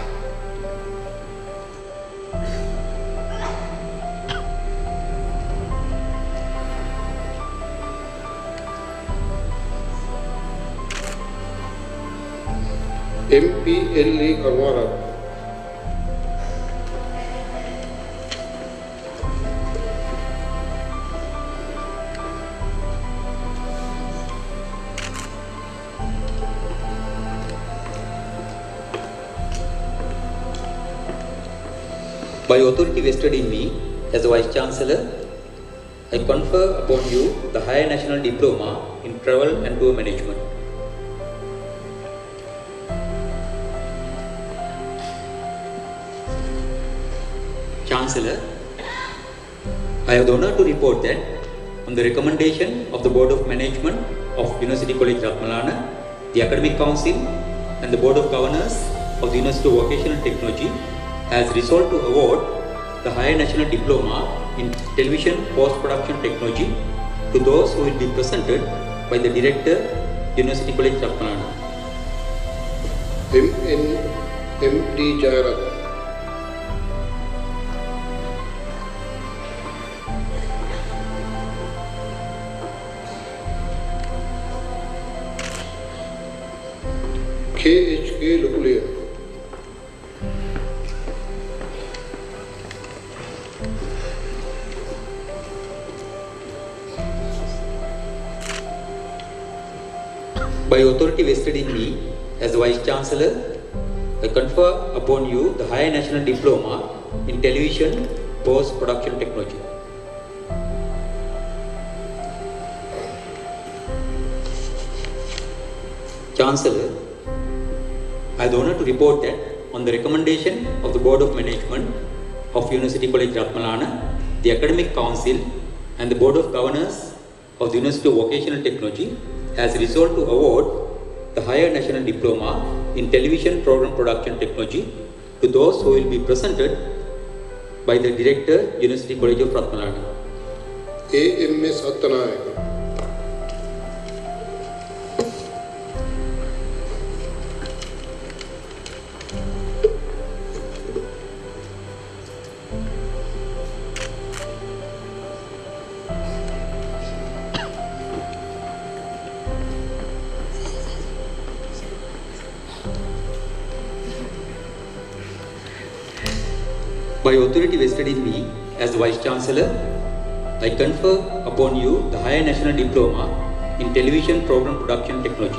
M P L E Karwara, By authority vested in me as a Vice Chancellor, I confer upon you the Higher National Diploma in Travel and Tour Management. Chancellor, I have the honor to report that on the recommendation of the Board of Management of University College Ratmalana, the Academic Council and the Board of Governors of the University of Vocational Technology has resolved to award the Higher National Diploma in Television Post-Production Technology to those who will be presented by the Director, University College Ratmalana. M N M D Jayarat, K H K Lukulia, By authority vested in me as Vice Chancellor, I confer upon you the Higher National Diploma in Television Post-Production Technology. Chancellor, I have the honor to report that on the recommendation of the Board of Management of University College Ratmalana, the Academic Council and the Board of Governors of the University of Vocational Technology has resolved to award the Higher National Diploma in Television Program Production Technology to those who will be presented by the Director, University College of Ratmalana. A M S Sattanayaka, By authority vested in me as the Vice Chancellor, I confer upon you the Higher National Diploma in Television Program Production Technology.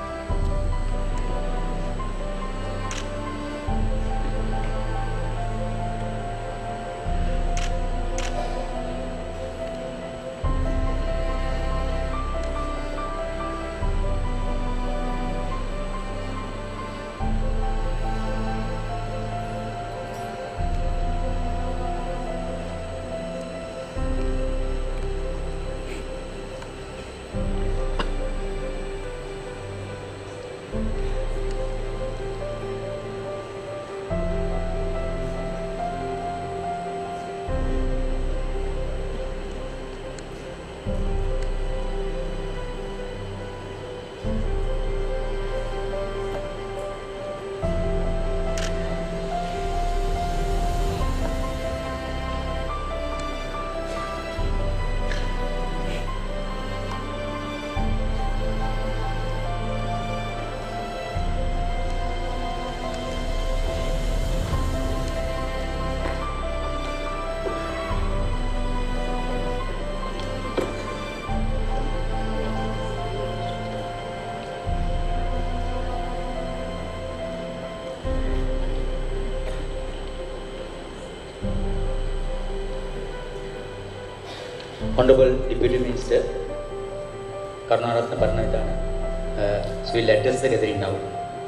Honorable Deputy Minister Karunaratna Paranavithana, uh, so we'll address the gathering now.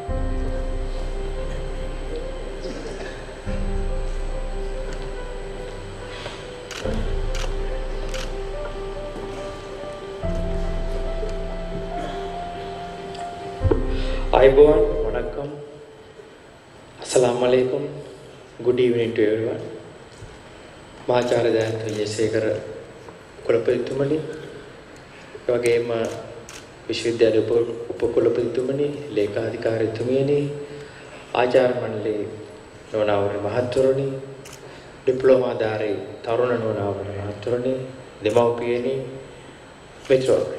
Ayubowan, Vanakkam, Assalamu alaikum, good evening to everyone. Mahachara Jayantha Vijayasekara කුලපතිතුමනි, ඒ වගේම විශ්වවිද්‍යාල උපකුලපතිතුමනි, ලේකාධිකාරීතුමියනි, ආචාර්ය මණ්ඩලයේ නොනවර මහත්වරුනි, ඩිප්ලෝමාධාරී තරුණ නොනවර මහත්වරුනි, දෙමව්පියනි, මිත්‍රවරුනි.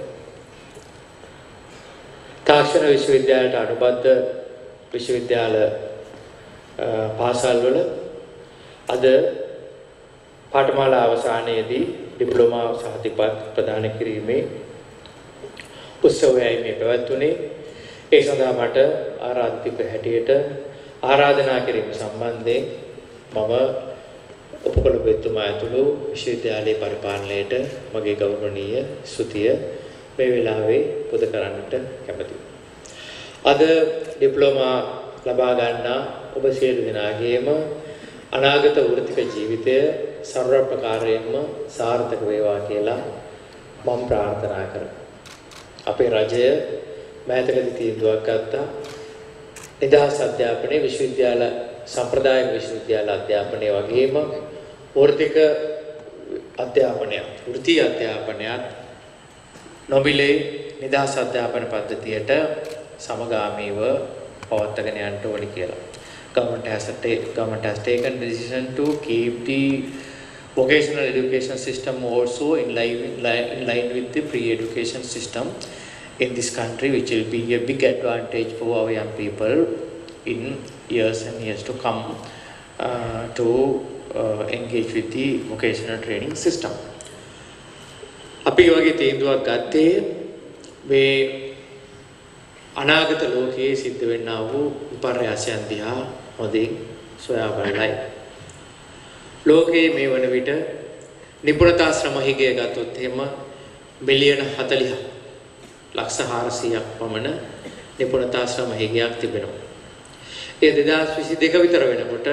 තාක්ෂණ විශ්වවිද්‍යාලයට අනුබද්ධ විශ්වවිද්‍යාල පාසල්වල අද පාඨමාලා අවසානයේදී diploma සහතිකපත් ප්‍රදාන කිරීමේ උත්සවයයි මේ පැවැත්වුණේ. ඒ සඳහා මට ආරාධිත හැටියට ආරාධනා කිරීම සම්බන්ධයෙන් මම උපකුලපතිතුමා ඇතුළු විශ්වවිද්‍යාලයේ පරිපාලනයට මගේ ගෞරවනීය ස්තුතිය මේ වෙලාවේ පුද කරන්නට කැමැතියි. අද ඩිප්ලෝමා ලබා ගන්නා ඔබ සියලු දෙනාගේම අනාගත වෘත්තික ජීවිතය සර්ව ප්‍රකාරයෙන්ම සාර්ථක වේවා කියලා මම ප්‍රාර්ථනා කරනවා. අපේ රජය මෑතකදී තීන්දුවක් ගත්තා. නිදහස් අධ්‍යාපනයේ විශ්වවිද්‍යාල සම්ප්‍රදායික විශ්වවිද්‍යාල අධ්‍යාපනයේ වගේම වෘත්තික අධ්‍යාපනයත් වෘත්ති අධ්‍යාපනයත් නොමිලේ නිදහස් අධ්‍යාපන පද්ධතියට සමගාමීව පවත්වාගෙන යන්න ඕනි කියලා. Government has, take, government has taken the decision to keep the vocational education system also in line, in line, in line with the pre-education system in this country, which will be a big advantage for our young people in years and years to come uh, to uh, engage with the vocational training system. අපි වගේ තීන්දුවක් ගත්තේ මේ අනාගත ලෝකයේ සිද්ධ වෙන්නා වූ විපර්යාසයන් දිහා හොඳින් සොයා බලලයි. ලෝකයේ මේ වන විට නිපුණතා ශ්‍රම හිගය ගත්තොත් එහෙම මිලියන හතළිහක් ලක්ෂ හාරසියයක් පමණ නිපුණතා ශ්‍රම හිගයක් තිබෙනවා. ඒ දෙදාස් විසි දෙක විතර වෙනකොට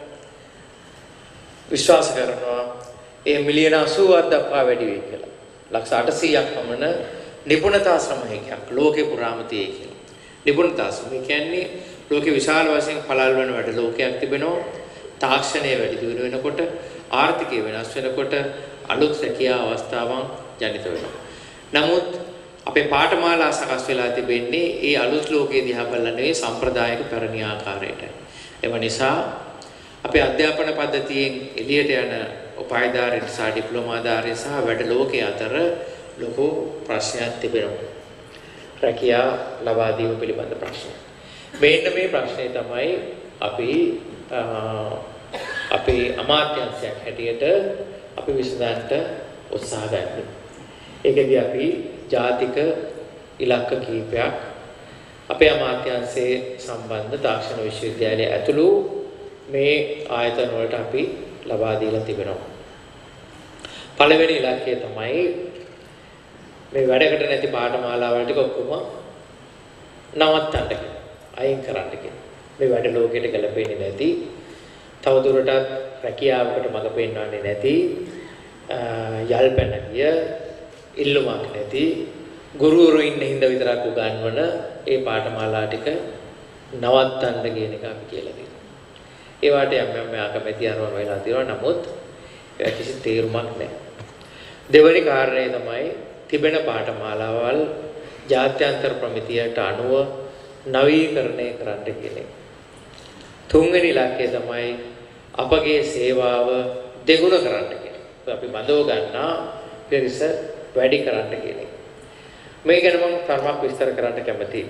විශ්වාස කරනවා ඒ මිලියන අසූවක් දක්වා වැඩි වෙයි කියලා. ලක්ෂ අටසීයක් පමණ නිපුණතා ශ්‍රම හිගයක් ලෝකේ පුරාම තියෙයි කියලා. නිපුණතා ශ්‍රම කියන්නේ ලෝකේ විශාල වශයෙන් පළල් වන වැඩ ලෝකයක් තිබෙනවා. තාක්ෂණය වැඩි දියුණු වෙනකොට ආර්ථිකය වෙනස් වෙනකොට අලුත් රැකියා අවස්ථාවන් ජනිත වෙනවා. නමුත් අපේ පාඨමාලා සකස් වෙලා තිබෙන්නේ ඒ අලුත් ලෝකයේ දිහා බලලා නෙවෙයි සම්ප්‍රදායික පැරණි ආකාරයට. එම නිසා අපේ අධ්‍යාපන පද්ධතියෙන් එළියට යන උපාධිධාරීන් සහ ඩිප්ලෝමාධාරීන් සහ වැඩ ලෝකයේ අතර ලොකු ප්‍රශ්නයක් තිබෙනවා. රැකියා ලබා දීම පිළිබඳ ප්‍රශ්න. මේන්න මේ ප්‍රශ්නේ තමයි අපි අපේ අමාත්‍යාංශයක් හැටියට අපි විසඳන්න උත්සාහ ගන්න. ඒකදී අපි ජාතික ඉලක්ක කීපයක් අපේ අමාත්‍යාංශයේ සම්බන්ධ තාක්ෂණ විශ්වවිද්‍යාලය ඇතුළු මේ ආයතන වලට අපි ලබා දීලා තිබෙනවා. පළවෙනි ඉලක්කය තමයි මේ වැඩකට නැති පාඨමාලාවල් ටික ඔක්කොම නවත්තන්න කියලා. අයින් කරන්න කියලා. මේ වැඩ ලෝකයට ගැලපෙන්නේ නැති, තවදුරටත් රැකියාවකට මඟ පෙන්වන්නේ නැති, යල්පැන ගිය, ඉල්ලුමක් නැති, ගුරුවරු ඉන්න හින්දා විතරක් උගන්වන ඒ පාඨමාලා ටික නවත්තන්න කියන එක අපි කියලා දෙනවා. ඒවට යම් යම් ආකමැති අරවන වෙලා තියෙනවා. නමුත් ඒක කිසි තේරුමක් නැහැ. දෙවැනි කාරණය තමයි තිබෙන පාඨමාලාවල් ජාත්‍යන්තර ප්‍රමිතියට අනුව නවීකරණය කරන්න කියන එක. තුන්වෙනි ඉලක්කය තමයි අපගේ සේවාව දෙගුණ කරන්න කියන එක. අපි බඳව ගන්නා පිරිස වැඩි කරන්න කියන එක. මේ ගැන මම තරමක් විස්තර කරන්න කැමතියි.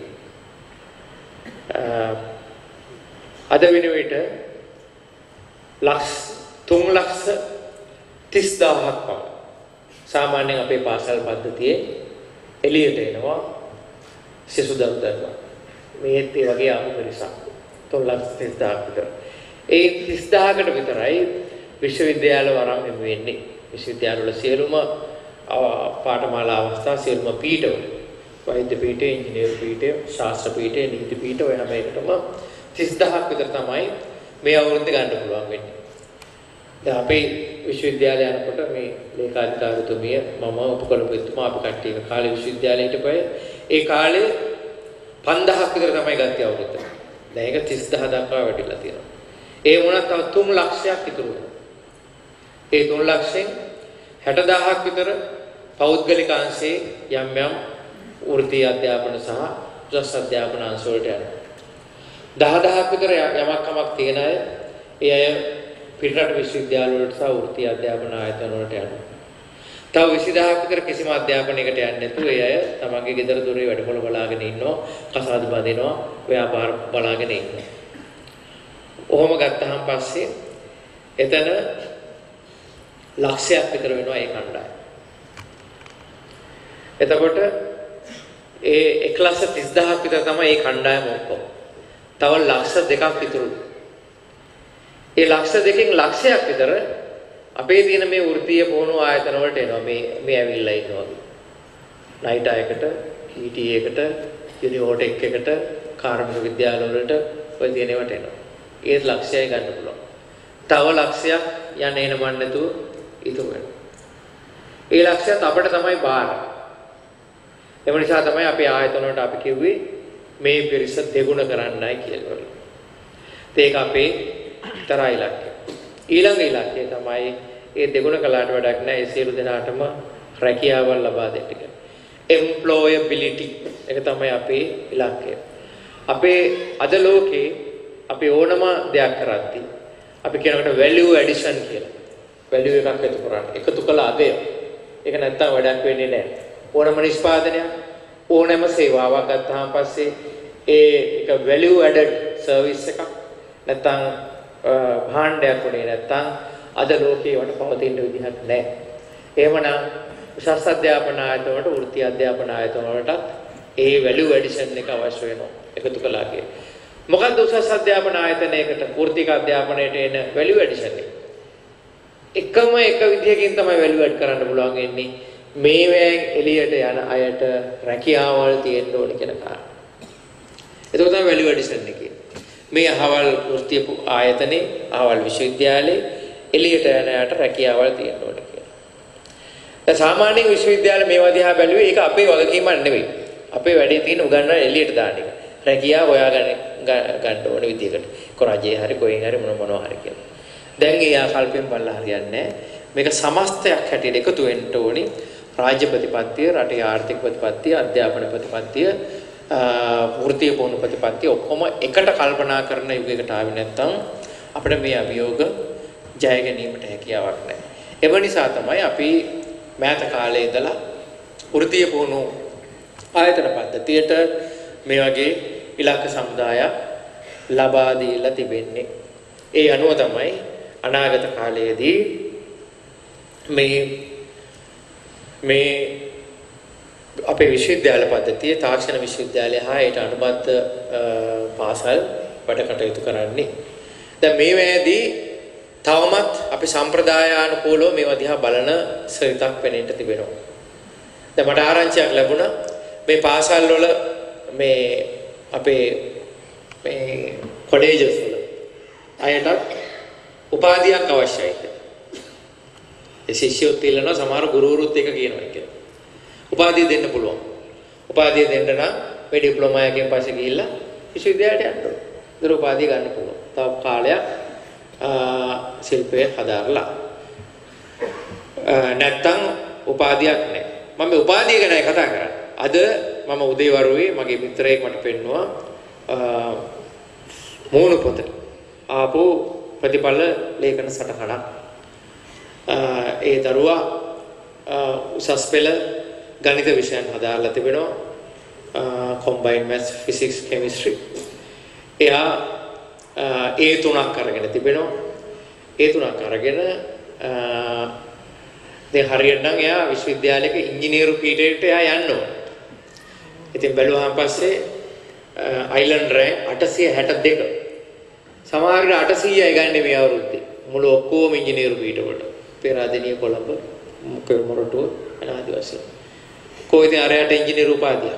අද වෙන විට ලක්ෂ තුන් ලක්ෂ තිස් දාහක් පමණ සාමාන්‍යයෙන් අපේ පාසල් පද්ධතියේ එළියට එනවා සිසු දරුදරුවන්. මේත් ඒ වගේ ආපු පිරිසක් තුන් ලක්ෂ තිස් දාහක් විතර. ඒ තිස් දාහකට විතරයි විශ්වවිද්‍යාල වරම් හිමි වෙන්නේ. විශ්වවිද්‍යාල වල සියලුම පාඨමාලා අවස්ථා සියලුම පීඨවල වෛද්‍ය පීඨය, ඉංජිනේරු පීඨය, ශාස්ත්‍ර පීඨය, නීති පීඨය ඔය හැම එකටම තිස් දාහක් විතර තමයි මේ අවුරුද්දේ ගන්න පුළුවන් වෙන්නේ. දැන් අපේ විශ්වවිද්‍යාලය යනකොට මේ ලේකාධිකාරිතුමිය මම උපකල්පිතුමා අපි කට්ටිය කාලේ විශ්වවිද්‍යාලයට පය ඒ කාලේ පන්දාහක් විතර තමයි ගත්තේ අවුරුද්ද. දැන් ඒක තිස් දාහ දක්වා වැඩිලා තියෙනවා. ඒ වුණත් තව තුන් ලක්ෂයක් ඉතුරු වෙනවා. ඒ තුන් ලක්ෂයෙන් හැට දාහක් විතර පෞද්ගලික අංශයේ යම් යම් වෘත්තීය අධ්‍යාපන සහ උසස් අධ්‍යාපන අංශ වලට යනවා. දහ දහක් විතර යමක් කමක් තියෙන අය ඒ අය පිටරට විශ්වවිද්‍යාල වලට සහ වෘත්තීය අධ්‍යාපන ආයතන වලට යනවා. තව විසි දහක් විතර කිසිම අධ්‍යාපනයකට යන්නේ නැතුව ඒ අය තමන්ගේ ගෙදර දොරේ වැඩපොළ බලාගෙන ඉන්නවා, කසාද බඳිනවා, ව්‍යාපාර බලාගෙන ඉන්නවා. ඔහොම ගත්තහම පස්සේ එතන ලක්ෂයක් විතර වෙනවා ඒ කණ්ඩායම. එතකොට ඒ එක ලක්ෂ තිස් දාහක් විතර තමයි මේ කණ්ඩායම ඔක්කොම. තව ලක්ෂ දෙකක් ඉතුරුයි. ඒ ලක්ෂ දෙකෙන් ලක්ෂයක් විතර අපේ තියෙන මේ වෘත්තීය පුහුණු ආයතන වලට එනවා. මේ මේ ඇවිල්ලා ඉන්නවා. නයිට් එකකට, ඊ ටී එකකට, යුනිවර්සිටි එකකට, කාර්මික විද්‍යාල වලට ඔය තියෙන ඒවාට එනවා. ඒ ලක්ෂයයි ගන්න පුළුවන්. තව ලක්ෂයක් යන්න එන මන් නැතුව ඉතුරු වෙනවා. ඒ ලක්ෂයත් අපිට තමයි බාර. ඒ නිසා තමයි අපේ ආයතන වලට අපි කිව්වේ මේ පිරිස දෙගුණ කරන්නයි කියලා. ඒක අපේ තරහ ඉලක්කය. ඊළඟ ඉලක්කය තමයි ඒ දෙගුණ කළාට වැඩක් නැහැ. ඒ සියලු දෙනාටම රැකියාවල් ලබා දෙන්න එක. employability එක තමයි අපේ ඉලක්කය. අපේ අද ලෝකේ අපි ඕනම දෙයක් කරද්දී අපි කියනකට value addition කියලා. value එකක් එකතු කරන්න. එකතු කළ අගය. ඒක නැත්තම් වැඩක් වෙන්නේ නැහැ. ඕනම නිෂ්පාදනයක්, ඕනෑම සේවාවක් ගත්තාම පස්සේ ඒ එක value added service එකක් නැත්තම් භාණ්ඩයක් උනේ නැත්තම් අද ලෝකේ වට පවතින විදිහක් නැහැ. එහෙමනම් උසස් අධ්‍යාපන ආයතන වලට, වෘත්තීය අධ්‍යාපන ආයතන වලට ඒ value addition එක අවශ්‍ය වෙනවා. එකතු කළාගේ. මොකද්ද උසස් අධ්‍යාපන ආයතනයකට, වෘත්තීය අධ්‍යාපනයට එන value addition එක? එකම එක විදිහකින් තමයි value add කරන්න පුළුවන් වෙන්නේ. මේ වෑන් එළියට යන අයට රැකියාවල් තියෙන්න ඕනේ කියන කාරණා. ඒක තමයි value addition එක. මේ අහවල් වෘත්තීය ආයතනේ, අහවල් විශ්වවිද්‍යාලේ එළියට යන අයට රැකියාවල් තියෙන්න ඕනේ කියලා. දැන් සාමාන්‍යයෙන් විශ්වවිද්‍යාල මේවා දිහා බැලුවේ ඒක අපේ වගකීමක් නෙවෙයි. අපේ වැඩේ තියෙන උගන්වන එළියට දාන එක. රැකියාව හොයාගෙන ගන්න ඕන විදිහකට. කොරජේ හරි කොහෙන් හරි මොන මොනවා හරි කියලා. දැන් ඒ ආකල්පයෙන් බලලා හරියන්නේ නැහැ. මේක සමස්තයක් හැටියට එකතු වෙන්න ඕනි. රාජ්‍ය ප්‍රතිපත්තිය, රටේ ආර්ථික ප්‍රතිපත්තිය, අධ්‍යාපන ප්‍රතිපත්තිය, වෘත්තීය පුහුණු ප්‍රතිපත්තිය ඔක්කොම එකට කල්පනා කරන යුගයකට ආවේ නැත්නම් අපිට මේ අභියෝග ජය ගැනීමට හැකියාවක් නැහැ. ඒ නිසා තමයි අපි මෑත කාලේ ඉඳලා වෘත්තීය පුහුණු ආයතන පද්ධතියට මේ වගේ ඉලක්ක සමුදායක් ලබා දීලා තිබෙන්නේ. ඒ අනුව තමයි අනාගත කාලයේදී මේ මේ අපේ විශ්වවිද්‍යාල පද්ධතියේ තාක්ෂණ විශ්වවිද්‍යාලය හා ඒට අනුබද්ධ පාසල් වැඩ කටයුතු කරන්නේ. දැන් මේ වෙලේදී තවමත් අපි සම්ප්‍රදායානුකූලව මේවා දිහා බලන සරිතක් වෙනෙන්න තිබෙනවා. දැන් මට ආරංචියක් ලැබුණා මේ පාසල් වල මේ අපේ මේ කොලෙජස් වල අයටත් උපාධියක් අවශ්‍යයි කියලා. ඒ ශිෂ්‍යයොත් ඉල්ලනවා සමහර ගුරුවරුත් එක කියනවා කියලා. උපාධිය දෙන්න පුළුවන්. උපාධිය දෙන්න නම් මේ ඩිප්ලෝමා එකෙන් පස්සේ ගිහිල්ලා විශ්වවිද්‍යාලයට යන්න ඕනේ. ඒතර උපාධිය ගන්න පුළුවන්. තව කාලයක් ශිල්පයේ හදාarලා. නැත්තම් උපාධියක් නැහැ. මම මේ උපාධිය ගැනයි කතා කරන්නේ. අද මම උදේවරුේ මගේ මිත්‍රයෙක් මට පෙන්නුවා මූණු පොත. ආපෝ ප්‍රතිඵල ලේඛන සටහනක්. ඒ දරුවා උසස් පෙළ ගණිත විෂයන් හදාarලා තිබෙනවා. combined maths physics chemistry. එයා ඒ තුනක් අරගෙන තිබෙනවා. ඒ තුනක් අරගෙන දැන් හරියට නම් එයා විශ්වවිද්‍යාලයක ඉංජිනේරු පීඨයට එයා යන්න ඕන. ඉතින් බැලුවාන් පස්සේ අයිලන්ඩ් රෑන්ක් අටසිය හැට දෙක. සමහරවිට අටසියයි ගන්න මේ අවුරුද්දේ. මුළු ඔක්කොම ඉංජිනේරු පීඨවලට. පෙරාදෙණිය කොළඹ මොරටුව අනාදි වශයෙන්. කොයිද අරයට ඉංජිනේරු උපාධිය.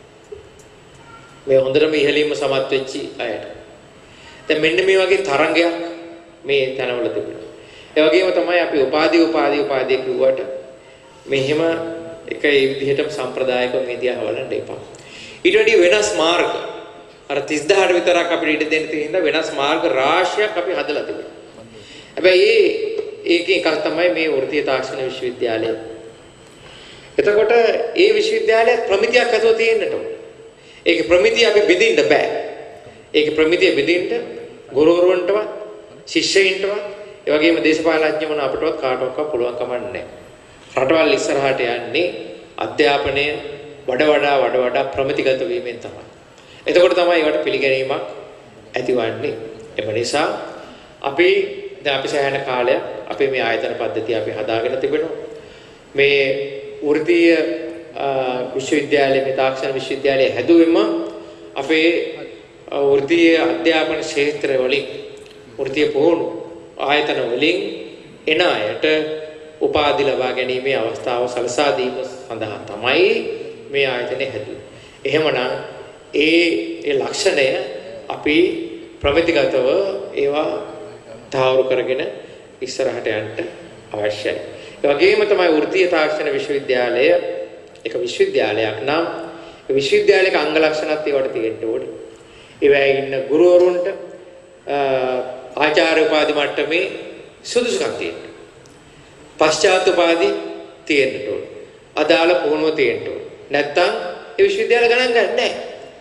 මේ හොඳටම ඉහළින්ම සමත් වෙච්ච අයට. දැන් මෙන්න මේ වගේ තරංගයක් මේ තැනවල තිබුණා. ඒ වගේම තමයි අපි උපාධි උපාධි උපාධි කිව්වට මෙහෙම එක ඒ විදිහටම සම්ප්‍රදායිකව මේ දිහා බලන්න එපා. ඊට වඩා වෙනස් මාර්ග අර තිස් දහසට විතරක් අපිට ඉඩ දෙන්න තියෙන හින්දා වෙනස් මාර්ග රාශියක් අපි හදලා තිබුණා. හැබැයි ඒකේ එකක් තමයි මේ වෘත්තීය තාක්ෂණ විශ්වවිද්‍යාලය. එතකොට ඒ විශ්වවිද්‍යාලය ප්‍රමිතියක් අතෝ තියෙන්නට ඕන. ඒකේ ප්‍රමිතිය අපි බෙදින්න බෑ. ඒකේ ප්‍රමිතිය බෙදින්න ගුරුවරුන්ටවත් ශිෂ්‍යයින්ටවත් ඒ වගේම දේශපාලනඥයන් අපටවත් කාටවත් පුළුවන් කමක් නැහැ. රටවල් ඉස්සරහට යන්නේ අධ්‍යාපනය වඩ වඩා වඩ වඩා ප්‍රමිතිගත වීමෙන් තමයි. එතකොට තමයි ඒකට පිළිගැනීමක් ඇතිවන්නේ. එම නිසා අපි දැන් අපි සෑහෙන කාලයක් අපේ මේ ආයතන පද්ධතිය අපි හදාගෙන තිබෙනවා. මේ වෘත්තීය විශ්වවිද්‍යාලයේ මේ තාක්ෂණ විශ්වවිද්‍යාලයේ හැදුවෙම අපේ වෘත්තීය අධ්‍යාපන ක්ෂේත්‍ර වලින් වෘත්තීය පුහුණු ආයතන වලින් එන අයට උපාධි ලබා ගැනීමේ අවස්ථාව සලසා දීම සඳහා තමයි මේ ආයතනය හැදුවේ. එහෙමනම් ඒ ඒ ලක්ෂණය අපි ප්‍රමිතිගතව ඒවා තාවුරු කරගෙන ඉස්සරහට යන්න අවශ්‍යයි. ඒ වගේම තමයි වෘත්තීය තාක්ෂණ විශ්වවිද්‍යාලය එක විශ්වවිද්‍යාලයක් නම් ඒ විශ්වවිද්‍යාලයක අංග ලක්ෂණත් ඒවට තියෙන්න ඕනේ. ඒවැයි ඉන්න ගුරුවරුන්ට ආචාර්ය උපාධි මට්ටමේ සුදුසුකම් තියෙන්න. පශ්චාත් උපාධි තියෙන්න ඕනේ. අදාළ පුහුණුව තියෙන්න ඕනේ. නැත්තම් ඒ විශ්වවිද්‍යාල ගණන් ගන්න නැහැ.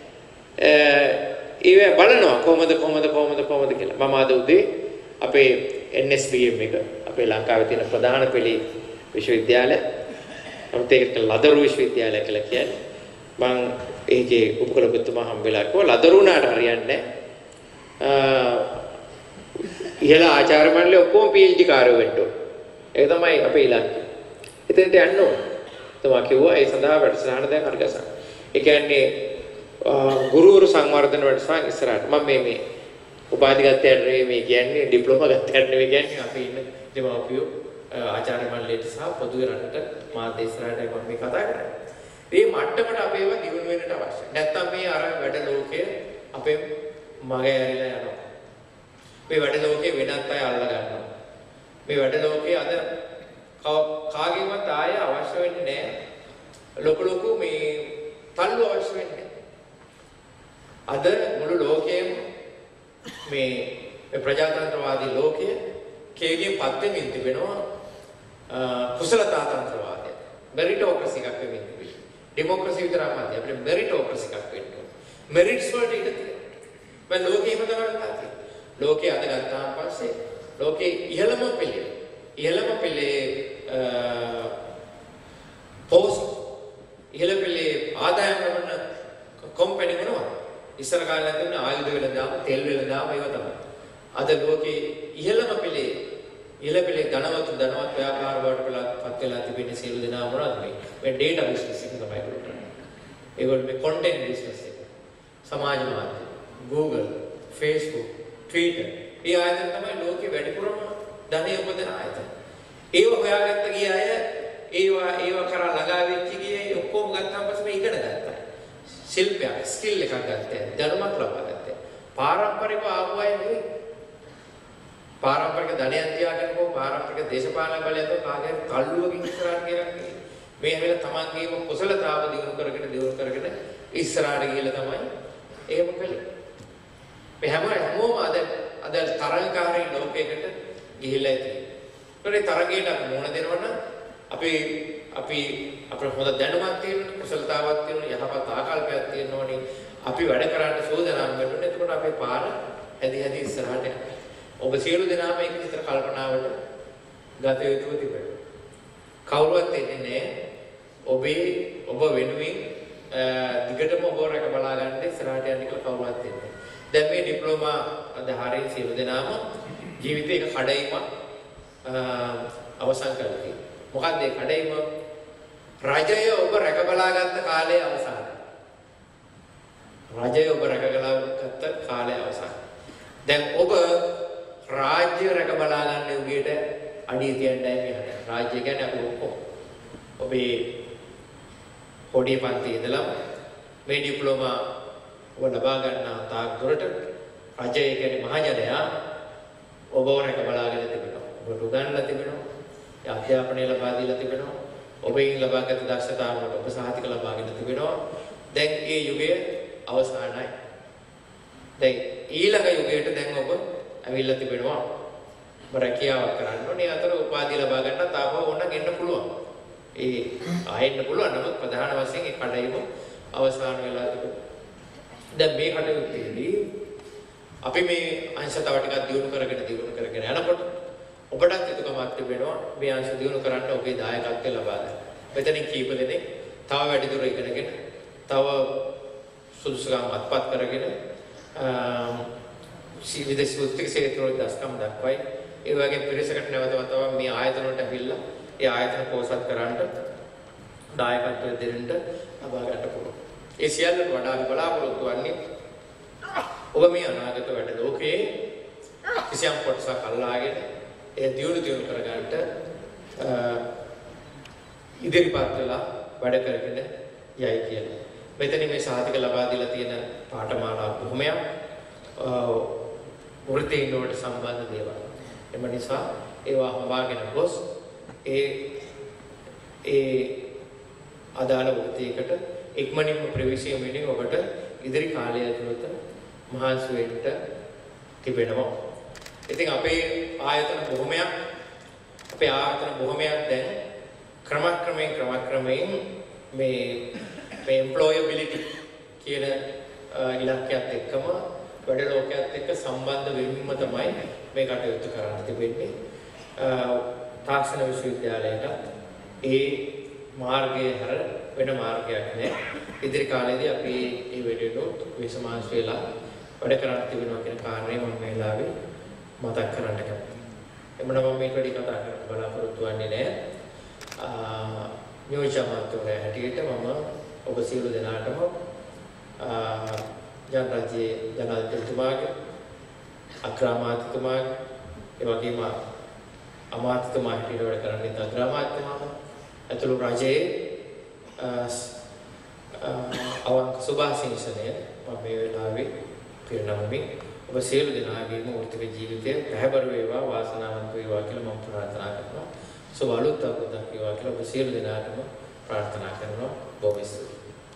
ඒව බලනවා කොහොමද කොහොමද කොහොමද කොහොමද කියලා. මම අද උදේ අපේ N S B M එක අපේ ලංකාවේ තියෙන ප්‍රධාන පෙළේ විශ්වවිද්‍යාලය නමුත් ඒකට ලදරු විශ්වවිද්‍යාලය කියලා කියන්නේ. මම ඒකේ උපකුලපතිතුමා හම්බෙලා කිව්වා ලදරු උනාට හරියන්නේ නැහැ. ඉහළ ආචාර්ය මණ්ඩලය ඔක්කොම P H D කාර්යෝ වෙන්න ඕන. ඒක තමයි අපේ ඉලක්කය. එතෙන්ට යන්න ඕන. තමයි කිව්වා ඒ සඳහා වැඩසටහන දැන් හරි ගසන. ඒ කියන්නේ ගුරුවරු සංවර්ධන වැඩසටහන ඉස්සරහට මම මේ මේ උපාධි ගත්තයට නෙවෙයි මේ කියන්නේ ඩිප්ලෝමා ගත්තයට නෙවෙයි කියන්නේ අපි ඉන්න දෙමාපියෝ ආචාර්ය මණ්ඩලයට සහ පොදුවේ රටට මාධ්‍ය ඉස්සරහට මම මේ කතා කරන්නේ. මේ මට්ටමට අපේව දියුණු වෙන්නට අවශ්‍යයි. නැත්තම් මේ අර වැඩ ලෝකය අපේ මගේ ඇරිලා යනවා. මේ වැඩ ලෝකේ වෙනත් අය අල්ල ගන්නවා. මේ වැඩ ලෝකේ අද කාගේවත් ආය අවශ්‍ය වෙන්නේ නැහැ. ලොකු ලොකු මේ තල්ලු අවශ්‍ය වෙන්නේ. අද මුළු ලෝකෙම මේ ප්‍රජාතන්ත්‍රවාදී ලෝකයේ කේගේ පත්වෙමින් තිබෙනවා කුසලතා තන්ත්‍රවාදය. මෙරිටෝක්‍රසි එකක් වෙමින් තිබෙනවා. ඩෙමොක්‍රසි විතරක් නෙවෙයි අපිට මෙරිටෝක්‍රසි එකක් වෙන්න ඕන. මෙරිට්ස් වලට ඉඩ තියෙනවා. මම ලෝකෙම තමයි තාත්තේ. ලෝකයේ අද ගත්තාන් පස්සේ ලෝකයේ ඉහළම පෙළේ ඉහළම පෙළේ පෝස්ට් ඉහළ පෙළේ ආදායම් ලබන කම්පැනි මොනවද? ඉස්සර කාලේ තිබුණ ආයුධ වෙලඳාම, තෙල් වෙලඳාම ඒවා තමයි. අද ලෝකේ ඉහළම පිළේ ඉහළ පිළේ ධනවත් ධනවත් ව්‍යාපාර වලට පත් වෙලා තිබෙන සියලු දෙනා මොනවද මේ? මේ data business එක තමයි කරන්නේ. ඒගොල්ලෝ මේ content business එක. සමාජ මාධ්‍ය, Google, Facebook, Twitter. මේ ආයතන තමයි ලෝකේ වැඩිපුරම ධනය උපදින ආයතන. ඒව හොයාගත්ත ගිය අය ඒවා ඒවා කරා ළඟා වෙච්ච ගියේ ඔක්කොම ගත්තාම පස්සේ මේ ඉගෙන ගත්තා. ශිල්පයක්, ස්කිල් එකක් ගත්තා. දැනුමක් ලබා ගත්තා. පාරම්පරිකව ආපු අය නෙවෙයි. පාරම්පරික ධනයක් තියාගෙනකෝ පාරම්පරික දේශපාලන බලයෙන් කාගේ තල්ලුවකින් ඉස්සරහට ගියන්නේ. මේ හැමෙල තමන්ගේම කුසලතාව දිනු කරගෙන දිනු කරගෙන ඉස්සරහට ගිහලා තමයි එහෙම කළේ. මේ හැම හැමෝම අද අද තරංගකාරී ලෝකයකට ගිහිල්ලා ඉතින්. ඒ තරගයට අපි මොන දෙනවනම් අපි අපි අපේ හොඳ දැනුමක් තියෙනවා, කුසලතාවක් තියෙනවා, යහපත් ආකල්පයක් තියෙනවනේ. අපි වැඩ කරන්න සෝදනම් වෙන්න. එතකොට අපේ පාර ඇදි ඇදි ඉස්සරහට යනවා. ඔබ සියලු දෙනාම ඒක විතර කල්පනාවට ගත යුතුව තිබෙනවා. කවුරුවත් එන්නේ නැහැ. ඔබේ ඔබ වෙනුවෙන් දිගටම ඔබ රැක බලා ගන්න ඉස්සරහට යන්න කියලා කවුරුවත් එන්නේ. දැන් මේ ඩිප්ලෝමා අධාරයෙන් සියලු දෙනාම ජීවිතේ එක කඩයිමක් අවසන් කරලා තියෙනවා. මොකක්ද ඒ කඩයිම? රජය ඔබ රැක බලා ගන්න කාලයේ අවසානය. රජය ඔබ රැක බලා ගත්ත කාලයේ අවසානය. දැන් ඔබ රාජ්‍ය රැක බලා ගන්න යුගයට අඩිය තියන්නයි මේ හදන්නේ. රාජ්‍ය කියන්නේ අපි ඔක්කොම. ඔබේ පොඩි පන්ති ඉඳලා මේ ඩිප්ලෝමා ඔබ ලබා ගන්න තාක් දුරට රජය කියන්නේ මහජනයා ඔබව රැක බලාගෙන තිබෙනවා. ඔබට උගන්වලා තිබෙනවා. අධ්‍යාපනය ලබා දීලා තිබෙනවා. ඔබෙන් ලබාගත් දක්ෂතාවකට ඔබ සහතික ලබාගෙන තිබෙනවා. දැන් ඒ යුගය අවසానයි. දැන් ඊළඟ යුගයට දැන් ඔබ ඇවිල්ලා තිබෙනවා. ඔබ රැකියාවක් කරන්න ඕනේ. අතර උපාධිය ලබා ගන්න තාපව ඕනනම් එන්න පුළුවන්. ඒ ආයෙන්න පුළුවන්. නමුත් ප්‍රධාන වශයෙන් ඒ කඩයිම අවසාන වෙලා තිබෙනවා. දැන් මේ කටයුත්තේදී අපි මේ අංශ තව ටිකක් දියුණු කරගෙන දියුණු කරගෙන යනකොට ඔබටත් යුතුයකමක් තිබෙනවා මේ අංශ දියුණු කරන්න ඔබේ දායකත්වය ලබා ගන්න. මෙතනින් කීප දෙනෙක් තව වැඩිදුර ඉගෙනගෙන තව සුදුසුකම් අත්පත් කරගෙන විදේශ වෘත්තික ක්ෂේත්‍රවල දස්කම් දක්වයි. ඒ වගේ පිරිසකට නැවත වතාවක් මේ ආයතන වලට ඇවිල්ලා ඒ ආයතන පෝෂත් කරන්න දායකත්වය දෙන්න ලබා ගන්න පුළුවන්. ඒ සියල්ලට වඩා අපි බලාපොරොත්තු වෙන්නේ ඔබ මේ අනාගත වැඩ ලෝකයේ කිසියම් කොටසක් අල්ලාගෙන ඒ දියුණු දියුණු කර ගන්නට ඉදිරිපත් වෙලා වැඩ කරගෙන යයි කියලා. මෙතන මේ සාහිතික ලබා දීලා තියෙන පාඨමාලා බොහොමයක් වෘත්තීන් වලට සම්බන්ධ දේවල්. එම නිසා ඒවා හොවාගෙන ගොස් ඒ ඒ අදාළ වෘත්තියකට ඉක්මනින්ම ප්‍රවේශයෙන් වෙන්නේ ඔබට ඉදිරි කාලය ඇතුළත මහන්සි වෙන්න තිබෙනවා. ඉතින් අපේ ආයතන බොහොමයක් අපේ ආයතන බොහොමයක් දැන් ක්‍රමක්‍රමයෙන් ක්‍රමක්‍රමයෙන් මේ මේ employability කියන ඉලක්කයත් එක්කම වැඩ ලෝකයේත් එක්ක සම්බන්ධ වෙමින්ම තමයි මේ කටයුතු කරන්න තිබෙන්නේ. තාක්ෂණ විශ්වවිද්‍යාලයට ඒ මාර්ගයේ හැර වෙන මාර්ගයක් නැහැ. ඉදිරි කාලේදී අපි මේ වෙලෙට විසමාංශ වෙලා වැඩ කරන්න තිබෙනවා කියන කාරණේ මම මේ වෙලාවේ මතක් කරන්න කැමතියි. එමුණ මම මේක වැඩි කතා කරන්න බලාපොරොත්තු වෙන්නේ නැහැ. නියෝජ්‍ය අමාත්‍යවරයා හැටියට මම ඔබ සියලු දෙනාටම ජනරාජ්‍යයේ ජනාධිපතිතුමාගේ අග්‍රාමාත්‍යතුමාගේ ඒ වගේම අමාත්‍යතුමා හැටියට වැඩ කරන්නේ අග්‍රාමාත්‍යතුමාම ඇතුළු රජයේ අවංක සුභාශිංසනය මම මේ වෙලාවේ පිරිනමමින් ඔබ සියලු දෙනාගේම වෘත්තික ජීවිතය පැහැබර වේවා වාසනාවන්ත වේවා කියලා මම ප්‍රාර්ථනා කරනවා. සුබ අලුත් අවුරුද්දක් වේවා කියලා ඔබ සියලු දෙනාටම ප්‍රාර්ථනා කරනවා. බොහොම ස්තුතියි.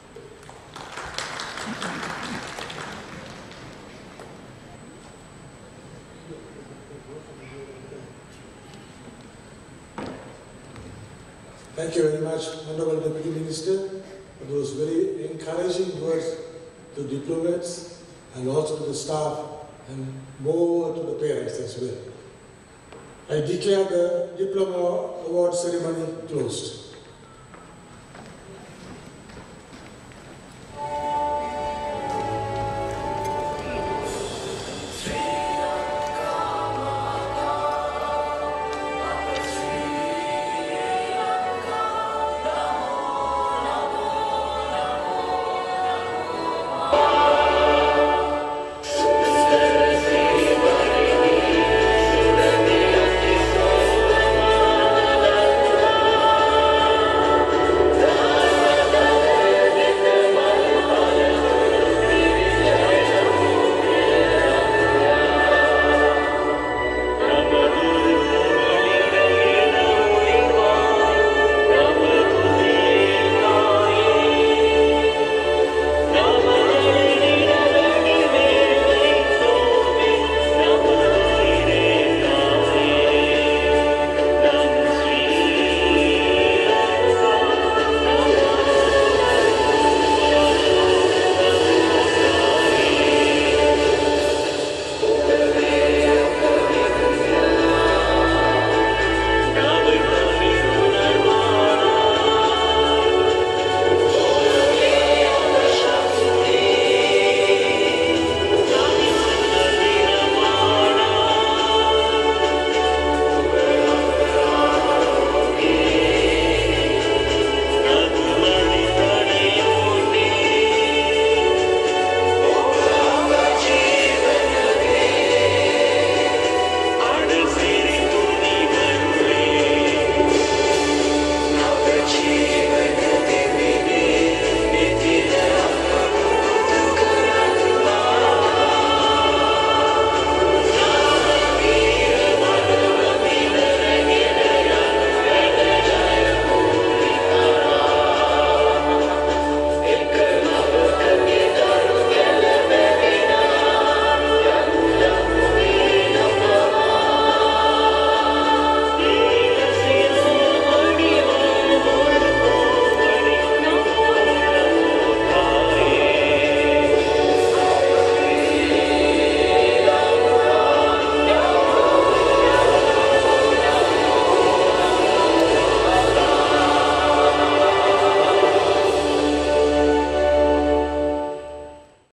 Thank you very much, Honorable Deputy Minister, for those very encouraging words to diplomats and also to the staff and more to the parents as well. I declare the Diploma Award ceremony closed.